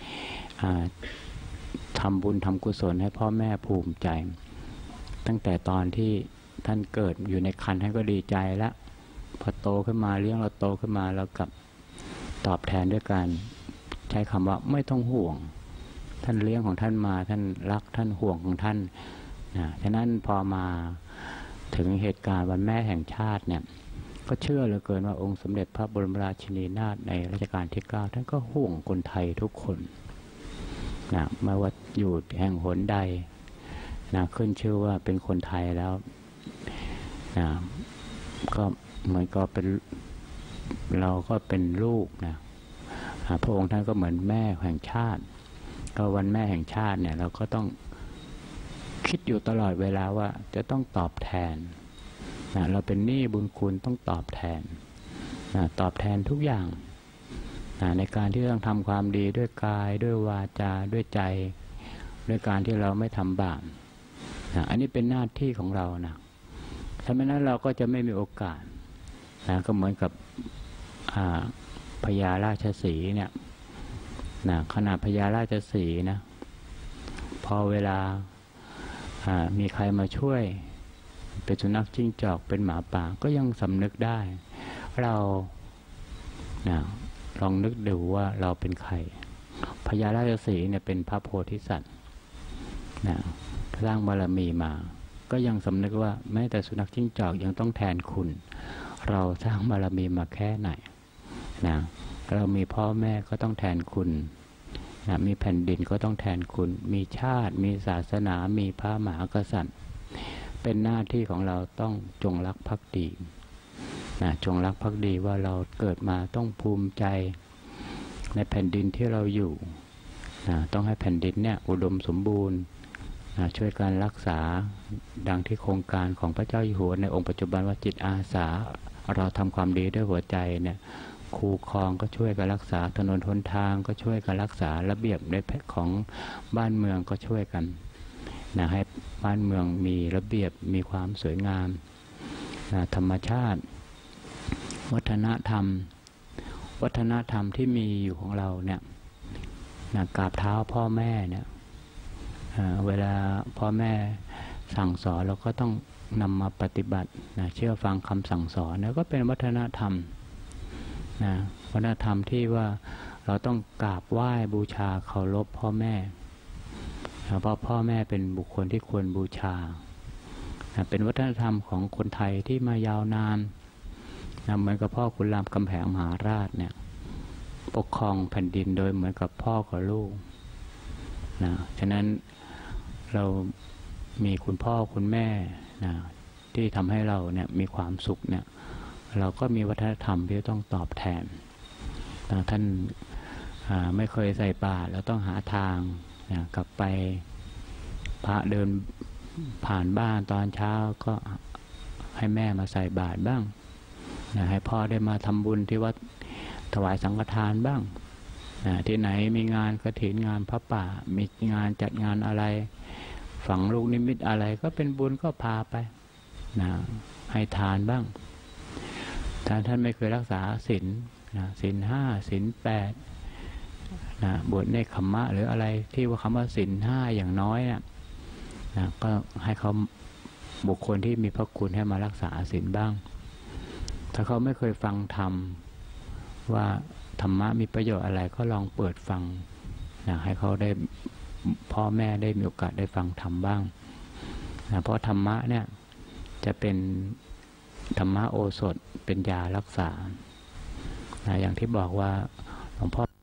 S1: ทำบุญทำกุศลให้พ่อแม่ภูมิใจตั้งแต่ตอนที่ท่านเกิดอยู่ในครรภ์ท่านก็ดีใจแล้วพอโตขึ้นมาเลี้ยงเราโตขึ้นมาเรากลับตอบแทนด้วยการใช้คำว่าไม่ต้องห่วงท่านเลี้ยงของท่านมาท่านรักท่านห่วงของท่านนะฉะนั้นพอมาถึงเหตุการณ์วันแม่แห่งชาติเนี่ยก็เชื่อเหลือเกินว่าองค์สมเด็จพระบรมราชินีนาถในรัชกาลที่เก้าท่านก็ห่วงคนไทยทุกคนนะไม่ว่าอยู่แห่งหนใดนะขึ้นชื่อว่าเป็นคนไทยแล้วนะก็เหมือนก็เป็นเราก็เป็นลูกนะพระองค์ท่านก็เหมือนแม่แห่งชาติก็วันแม่แห่งชาติเนี่ยเราก็ต้องคิดอยู่ตลอดเวลาว่าจะต้องตอบแทนนะเราเป็นหนี้บุญคุณต้องตอบแทนนะตอบแทนทุกอย่างนะในการที่ต้องทำความดีด้วยกายด้วยวาจาด้วยใจด้วยการที่เราไม่ทำบาปนะอันนี้เป็นหน้าที่ของเรานะถ้าไม่นั้นเราก็จะไม่มีโอกาสนะก็เหมือนกับพญาราชสีห์เนี่ยนะขณะพญาราชสีห์นะพออเวลามีใครมาช่วยเป็นสุนัขจิ้งจอกเป็นหมาป่าก็ยังสำนึกได้เรานะลองนึกดูว่าเราเป็นใครพญาราชสีห์เนี่ยเป็นพระโพธิสัตว์นะสร้างบารมีมาก็ยังสำนึกว่าแม้แต่สุนัขจิ้งจอกยังต้องแทนคุณเราสร้างบารมีมาแค่ไหนนะเรามีพ่อแม่ก็ต้องแทนคุณนะมีแผ่นดินก็ต้องแทนคุณมีชาติมีศาสนามีพระมหากษัตริย์เป็นหน้าที่ของเราต้องจงรักภักดีนะจงรักภักดีว่าเราเกิดมาต้องภูมิใจในแผ่นดินที่เราอยู่นะต้องให้แผ่นดินเนี่ยอุดมสมบูรณ์นะช่วยการรักษาดังที่โครงการของพระเจ้าอยู่หัวในองค์ปัจจุบันว่าจิตอาสาเราทำความดีด้วยหัวใจเนี่ยคูคลองก็ช่วยกันรักษาถนนหนทางก็ช่วยกันรักษาระเบียบในแพทของบ้านเมืองก็ช่วยกันนะให้บ้านเมืองมีระเบียบมีความสวยงามนะธรรมชาติวัฒนธรรมวัฒนธรรมที่มีอยู่ของเราเนี่ยนะกราบเท้าพ่อแม่เนี่ยเวลาพ่อแม่สั่งสอนเราก็ต้องนำมาปฏิบัตินะเชื่อฟังคำสั่งสอนแล้วก็เป็นวัฒนธรรมนะวัฒนธรรมที่ว่าเราต้องกราบไหว้บูชาเคารพพ่อแม่นะเพราะพ่อแม่เป็นบุคคลที่ควรบูชานะเป็นวัฒนธรรมของคนไทยที่มายาวนานนะเหมือนกับพ่อขุนรามคำแหงมหาราชเนี่ยปกครองแผ่นดินโดยเหมือนกับพ่อกับลูกนะฉะนั้นเรามีคุณพ่อคุณแม่นะที่ทำให้เราเนี่ยมีความสุขเนี่ยเราก็มีวัฒนธรรมที่ต้องตอบแทนนะท่านไม่เคยใส่บาตรแล้วต้องหาทางนะกลับไปพระเดินผ่านบ้านตอนเช้าก็ให้แม่มาใส่บาตรบ้างนะให้พ่อได้มาทำบุญที่วัดถวายสังฆทานบ้างนะที่ไหนมีงานกฐินงานพระป่ามีงานจัดงานอะไรฝังลูกนิมิตอะไรก็เป็นบุญก็พาไปนะให้ทานบ้างถ้าท่านไม่เคยรักษาศีลนะศีลห้าศีลแปดนะบวชเนกขัมมะหรืออะไรที่ว่าคำว่าศีลห้าอย่างน้อยนะนะก็ให้เขาบุคคลที่มีพระคุณให้มารักษาศีลบ้างถ้าเขาไม่เคยฟังธรรมว่าธรรมะมีประโยชน์อะไรก็ลองเปิดฟังนะให้เขาได้พ่อแม่ได้มีโอกาสได้ฟังธรรมบ้างนะเพราะธรรมะเนี่ยจะเป็นธรรมะโอสถเป็นยารักษานะอย่างที่บอกว่าหลวงพ่อ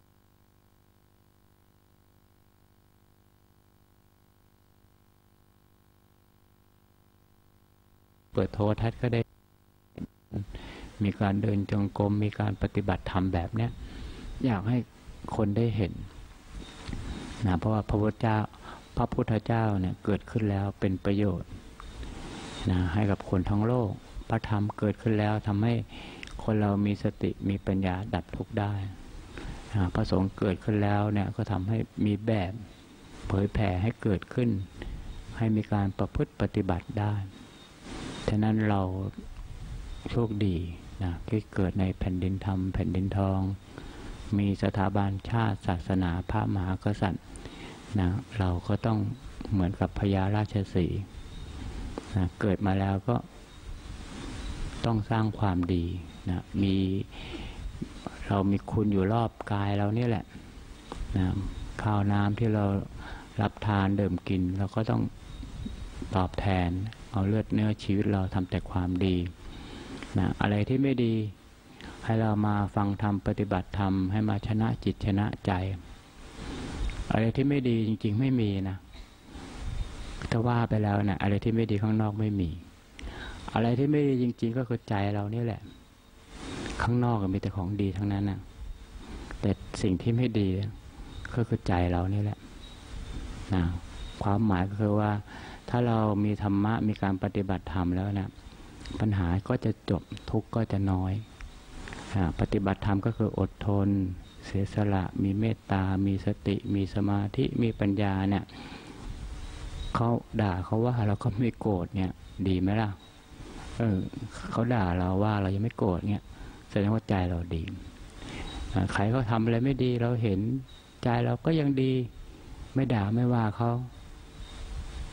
S1: เปิดโทรทัศน์ก็ได้มีการเดินจงกรมมีการปฏิบัติธรรมแบบเนี้ยอยากให้คนได้เห็นนะเพราะว่าพระพุทธเจ้าพระพุทธเจ้าเนี่ยเกิดขึ้นแล้วเป็นประโยชน์นะให้กับคนทั้งโลกพระธรรมเกิดขึ้นแล้วทำให้คนเรามีสติมีปัญญาดับทุกข์ได้นะพระสงฆ์เกิดขึ้นแล้วเนี่ยก็ทำให้มีแบบเผยแผ่ให้เกิดขึ้นให้มีการประพฤติปฏิบัติได้ฉะนั้นเราโชคดีนะที่เกิดในแผ่นดินธรรมแผ่นดินทองมีสถาบันชาติศาสนาพระมหากษัตริย์นะเราก็ต้องเหมือนกับพญาราชสีห์นะเกิดมาแล้วก็ต้องสร้างความดีนะมีเรามีคุณอยู่รอบกายเรานี่แหละนะข้าวน้ำที่เรารับทานดื่มกินเราก็ต้องตอบแทนเอาเลือดเนื้อชีวิตเราทำแต่ความดีนะอะไรที่ไม่ดีให้เรามาฟังธรรมปฏิบัติธรรมให้มาชนะจิตชนะใจอะไรที่ไม่ดีจริงๆไม่มีนะถ้าว่าไปแล้วนะอะไรที่ไม่ดีข้างนอกไม่มีอะไรที่ไม่ดีจริงๆก็คือใจเรานี่แหละข้างนอกก็มีแต่ของดีทั้งนั้นนะแต่สิ่งที่ไม่ดีก็คือใจเรานี่แหละนะความหมายก็คือว่าถ้าเรามีธรรมะมีการปฏิบัติธรรมแล้วนะปัญหาก็จะจบทุกข์ก็จะน้อยปฏิบัติธรรมก็คืออดทนเสียสละมีเมตตามีสติมีสมาธิมีปัญญาเนี่ยเขาด่าเขาว่าเราก็ไม่โกรธเนี่ยดีไหมล่ะเออเขาด่าเราว่าเรายังไม่โกรธเนี่ยแสดงว่าใจเราดีใครเขาทำอะไรไม่ดีเราเห็นใจเราก็ยังดีไม่ด่าไม่ว่าเขา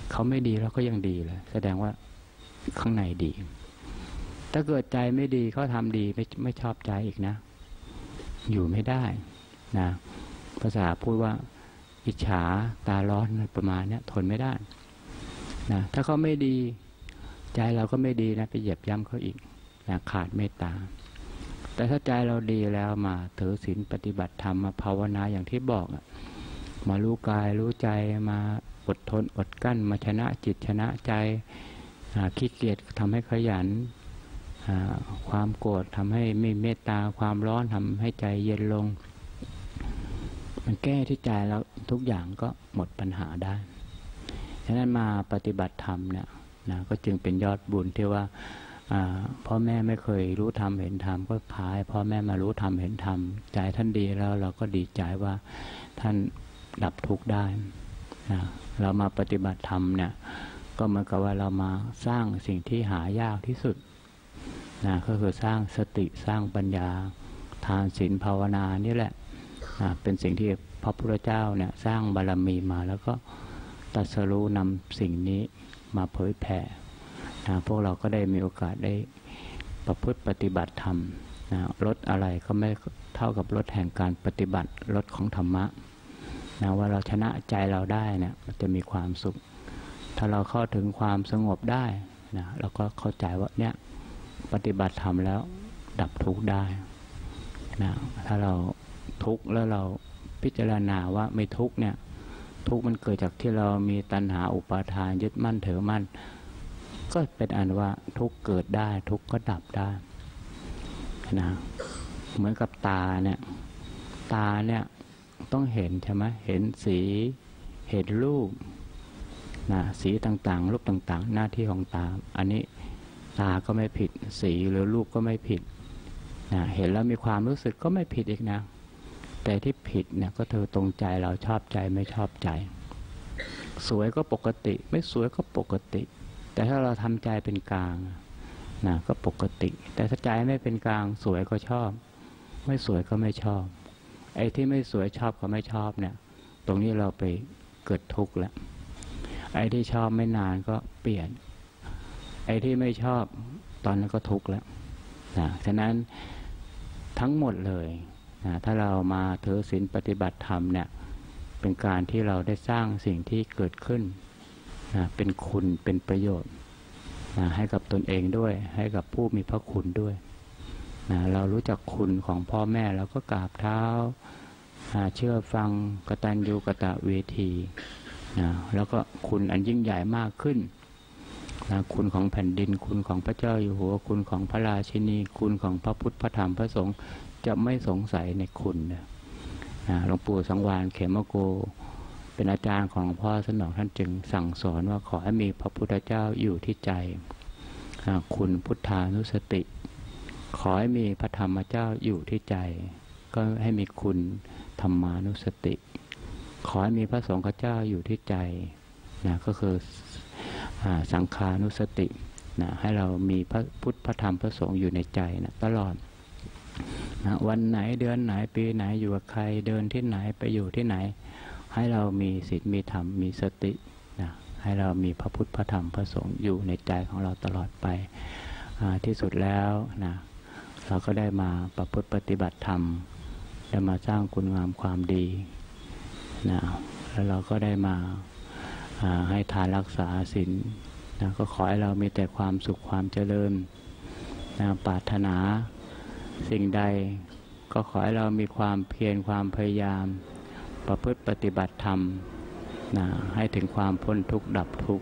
S1: เขาไม่ดีเราก็ยังดีเลยแสดงว่าข้างในดีถ้าเกิดใจไม่ดีเขาทำดีไม่ไม่ชอบใจอีกนะอยู่ไม่ได้นะภาษาพูดว่าอิจฉาตาร้อนประมาณนี้ทนไม่ได้นะถ้าเขาไม่ดีใจเราก็ไม่ดีนะไปเหยียบย่ำเขาอีกนะขาดเมตตาแต่ถ้าใจเราดีแล้วมาถือศีลปฏิบัติธรรมมาภาวนาอย่างที่บอกมารู้กายรู้ใจมาอดทนอดกั้นมาชนะจิตชนะใจขี้เกียจทำให้ขยันความโกรธทำให้ไม่เมตตาความร้อนทำให้ใจเย็นลงมันแก้ที่ใจแล้วทุกอย่างก็หมดปัญหาได้ฉะนั้นมาปฏิบัติธรรมเนี่ยนะก็จึงเป็นยอดบุญที่ว่าพ่อแม่ไม่เคยรู้ธรรมเห็นธรรมก็พาให้พ่อแม่มารู้ธรรมเห็นธรรมใจท่านดีแล้วเราก็ดีใจว่าท่านดับทุกข์ได้นะเรามาปฏิบัติธรรมเนี่ยก็เหมือนกับว่าเรามาสร้างสิ่งที่หายากที่สุดนะก็คือสร้างสติสร้างปัญญาทานศีลภาวนานี่แหละนะเป็นสิ่งที่พระพุทธเจ้าเนี่ยสร้างบารมีมาแล้วก็ตรัสรู้นำสิ่งนี้มาเผยแผ่นะพวกเราก็ได้มีโอกาสได้ประพฤติปฏิบัติธรรมนะลดอะไรก็ไม่เท่ากับลดแห่งการปฏิบัติลดของธรรมะนะว่าเราชนะใจเราได้เนี่ยจะมีความสุขถ้าเราเข้าถึงความสงบได้นะเราก็เข้าใจว่าเนี่ยปฏิบัติธรรมแล้วดับทุกข์ได้นะถ้าเราทุกข์แล้วเราพิจารณาว่าไม่ทุกข์เนี่ยทุกข์มันเกิดจากที่เรามีตัณหาอุปาทานยึดมั่นถือมั่นก็เป็นอันว่าทุกข์เกิดได้ทุกข์ก็ดับได้นะเหมือนกับตาเนี่ยตาเนี่ยต้องเห็นใช่ไหมเห็นสีเห็นรูปนะสีต่างๆรูปต่างๆหน้าที่ของตาอันนี้ตาก็ไม่ผิดสีหรือรูปก็ไม่ผิดนะเห็นแล้วมีความรู้สึกก็ไม่ผิดอีกนะแต่ที่ผิดเนี่ยก็เธอตรงใจเราชอบใจไม่ชอบใจสวยก็ปกติไม่สวยก็ปกติแต่ถ้าเราทำใจเป็นกลางนะก็ปกติแต่ถ้าใจไม่เป็นกลางสวยก็ชอบไม่สวยก็ไม่ชอบไอ้ที่ไม่สวยชอบก็ไม่ชอบเนี่ยตรงนี้เราไปเกิดทุกข์แล้วไอ้ที่ชอบไม่นานก็เปลี่ยนไอ้ที่ไม่ชอบตอนนั้นก็ทุกข์แล้วนะฉะนั้นทั้งหมดเลยนะถ้าเรามาถือศีลปฏิบัติธรรมเนี่ยเป็นการที่เราได้สร้างสิ่งที่เกิดขึ้นนะเป็นคุณเป็นประโยชน์นะให้กับตนเองด้วยให้กับผู้มีพระคุณด้วยนะเรารู้จักคุณของพ่อแม่เราก็กราบเท้าเชื่อฟังกตัญญูกตเวทีนะแล้วก็คุณอันยิ่งใหญ่มากขึ้นนะคุณของแผ่นดินคุณของพระเจ้าอยู่หัวคุณของพระราชินีคุณของพระพุทธพระธรรมพระสงฆ์จะไม่สงสัยในคุณนะหลวงปู่สังวาลเขมโกเป็นอาจารย์ของพ่อสนองท่านจึงสั่งสอนว่าขอให้มีพระพุทธเจ้าอยู่ที่ใจคุณพุทธานุสติขอให้มีพระธรรมเจ้าอยู่ที่ใจก็ให้มีคุณธรรมานุสติขอให้มีพระสงฆ์เจ้าอยู่ที่ใจนะก็คือสังฆานุสตินะให้เรามีพระพุทธพระธรรมพระสงฆ์อยู่ในใจนะตลอดนะวันไหนเดือนไหนปีไหนอยู่กับใครเดินที่ไหนไปอยู่ที่ไหนให้เรามีศีลมีธรรมมีสตินะให้เรามีพระพุทธพระธรรมพระสงฆ์อยู่ในใจของเราตลอดไปที่สุดแล้วนะเราก็ได้มาประพฤติปฏิบัติธรรมได้มาสร้างคุณงามความดีนะแล้วเราก็ได้มาให้ทานรักษาศีลนะก็ขอให้เรามีแต่ความสุขความเจริญนะปรารถนาสิ่งใดก็ขอให้เรามีความเพียรความพยายามประพฤติปฏิบัติธรรมนะให้ถึงความพ้นทุกข์ดับทุกข์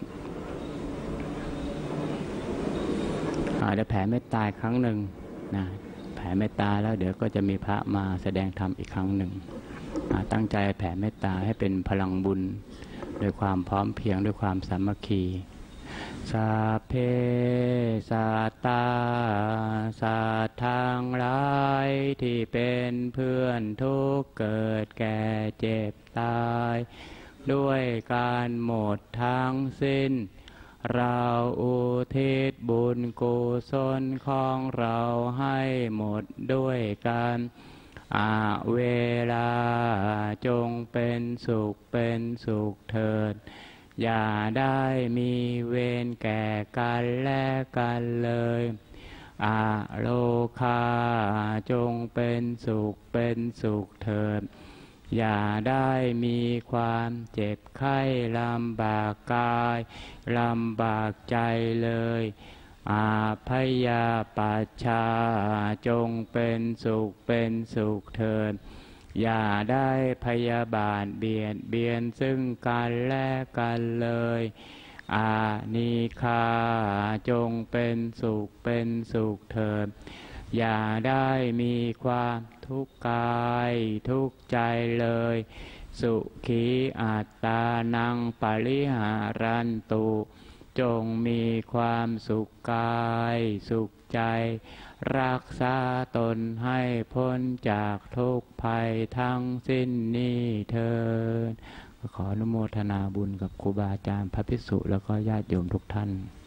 S1: อาจจะแผ่เมตตาครั้งหนึ่งนะแผ่เมตตาแล้วเดี๋ยวก็จะมีพระมาแสดงธรรมอีกครั้งหนึ่งตั้งใจแผ่เมตตาให้เป็นพลังบุญด้วยความพร้อมเพรียงด้วยความสามัคคีสัพเพสัตตาสัตว์ทั้งหลายที่เป็นเพื่อนทุกข์เกิดแก่เจ็บตายด้วยการหมดทั้งสิ้นเราอุทิศบุญกุศลของเราให้หมดด้วยกันอาเวลาจงเป็นสุขเป็นสุขเถิดอย่าได้มีเวรแก่กันและกันเลยอาโลคาจงเป็นสุขเป็นสุขเถิดอย่าได้มีความเจ็บไข้ลำบากกายลำบากใจเลยอาพยาปัชชาจงเป็นสุขเป็นสุขเถิดอย่าได้พยาบาทเบียดเบียนซึ่งกันและกันเลยอานิคาจงเป็นสุขเป็นสุขเถิดอย่าได้มีความทุกข์กายทุกข์ใจเลยสุขีอัตตานังปริหารันตุจงมีความสุขกายสุขใจรักษาตนให้พ้นจากทุกภัยทั้งสิ้นนี้เถิดขออนุโมทนาบุญกับครูบาอาจารย์พระภิกษุแล้วก็ญาติโยมทุกท่าน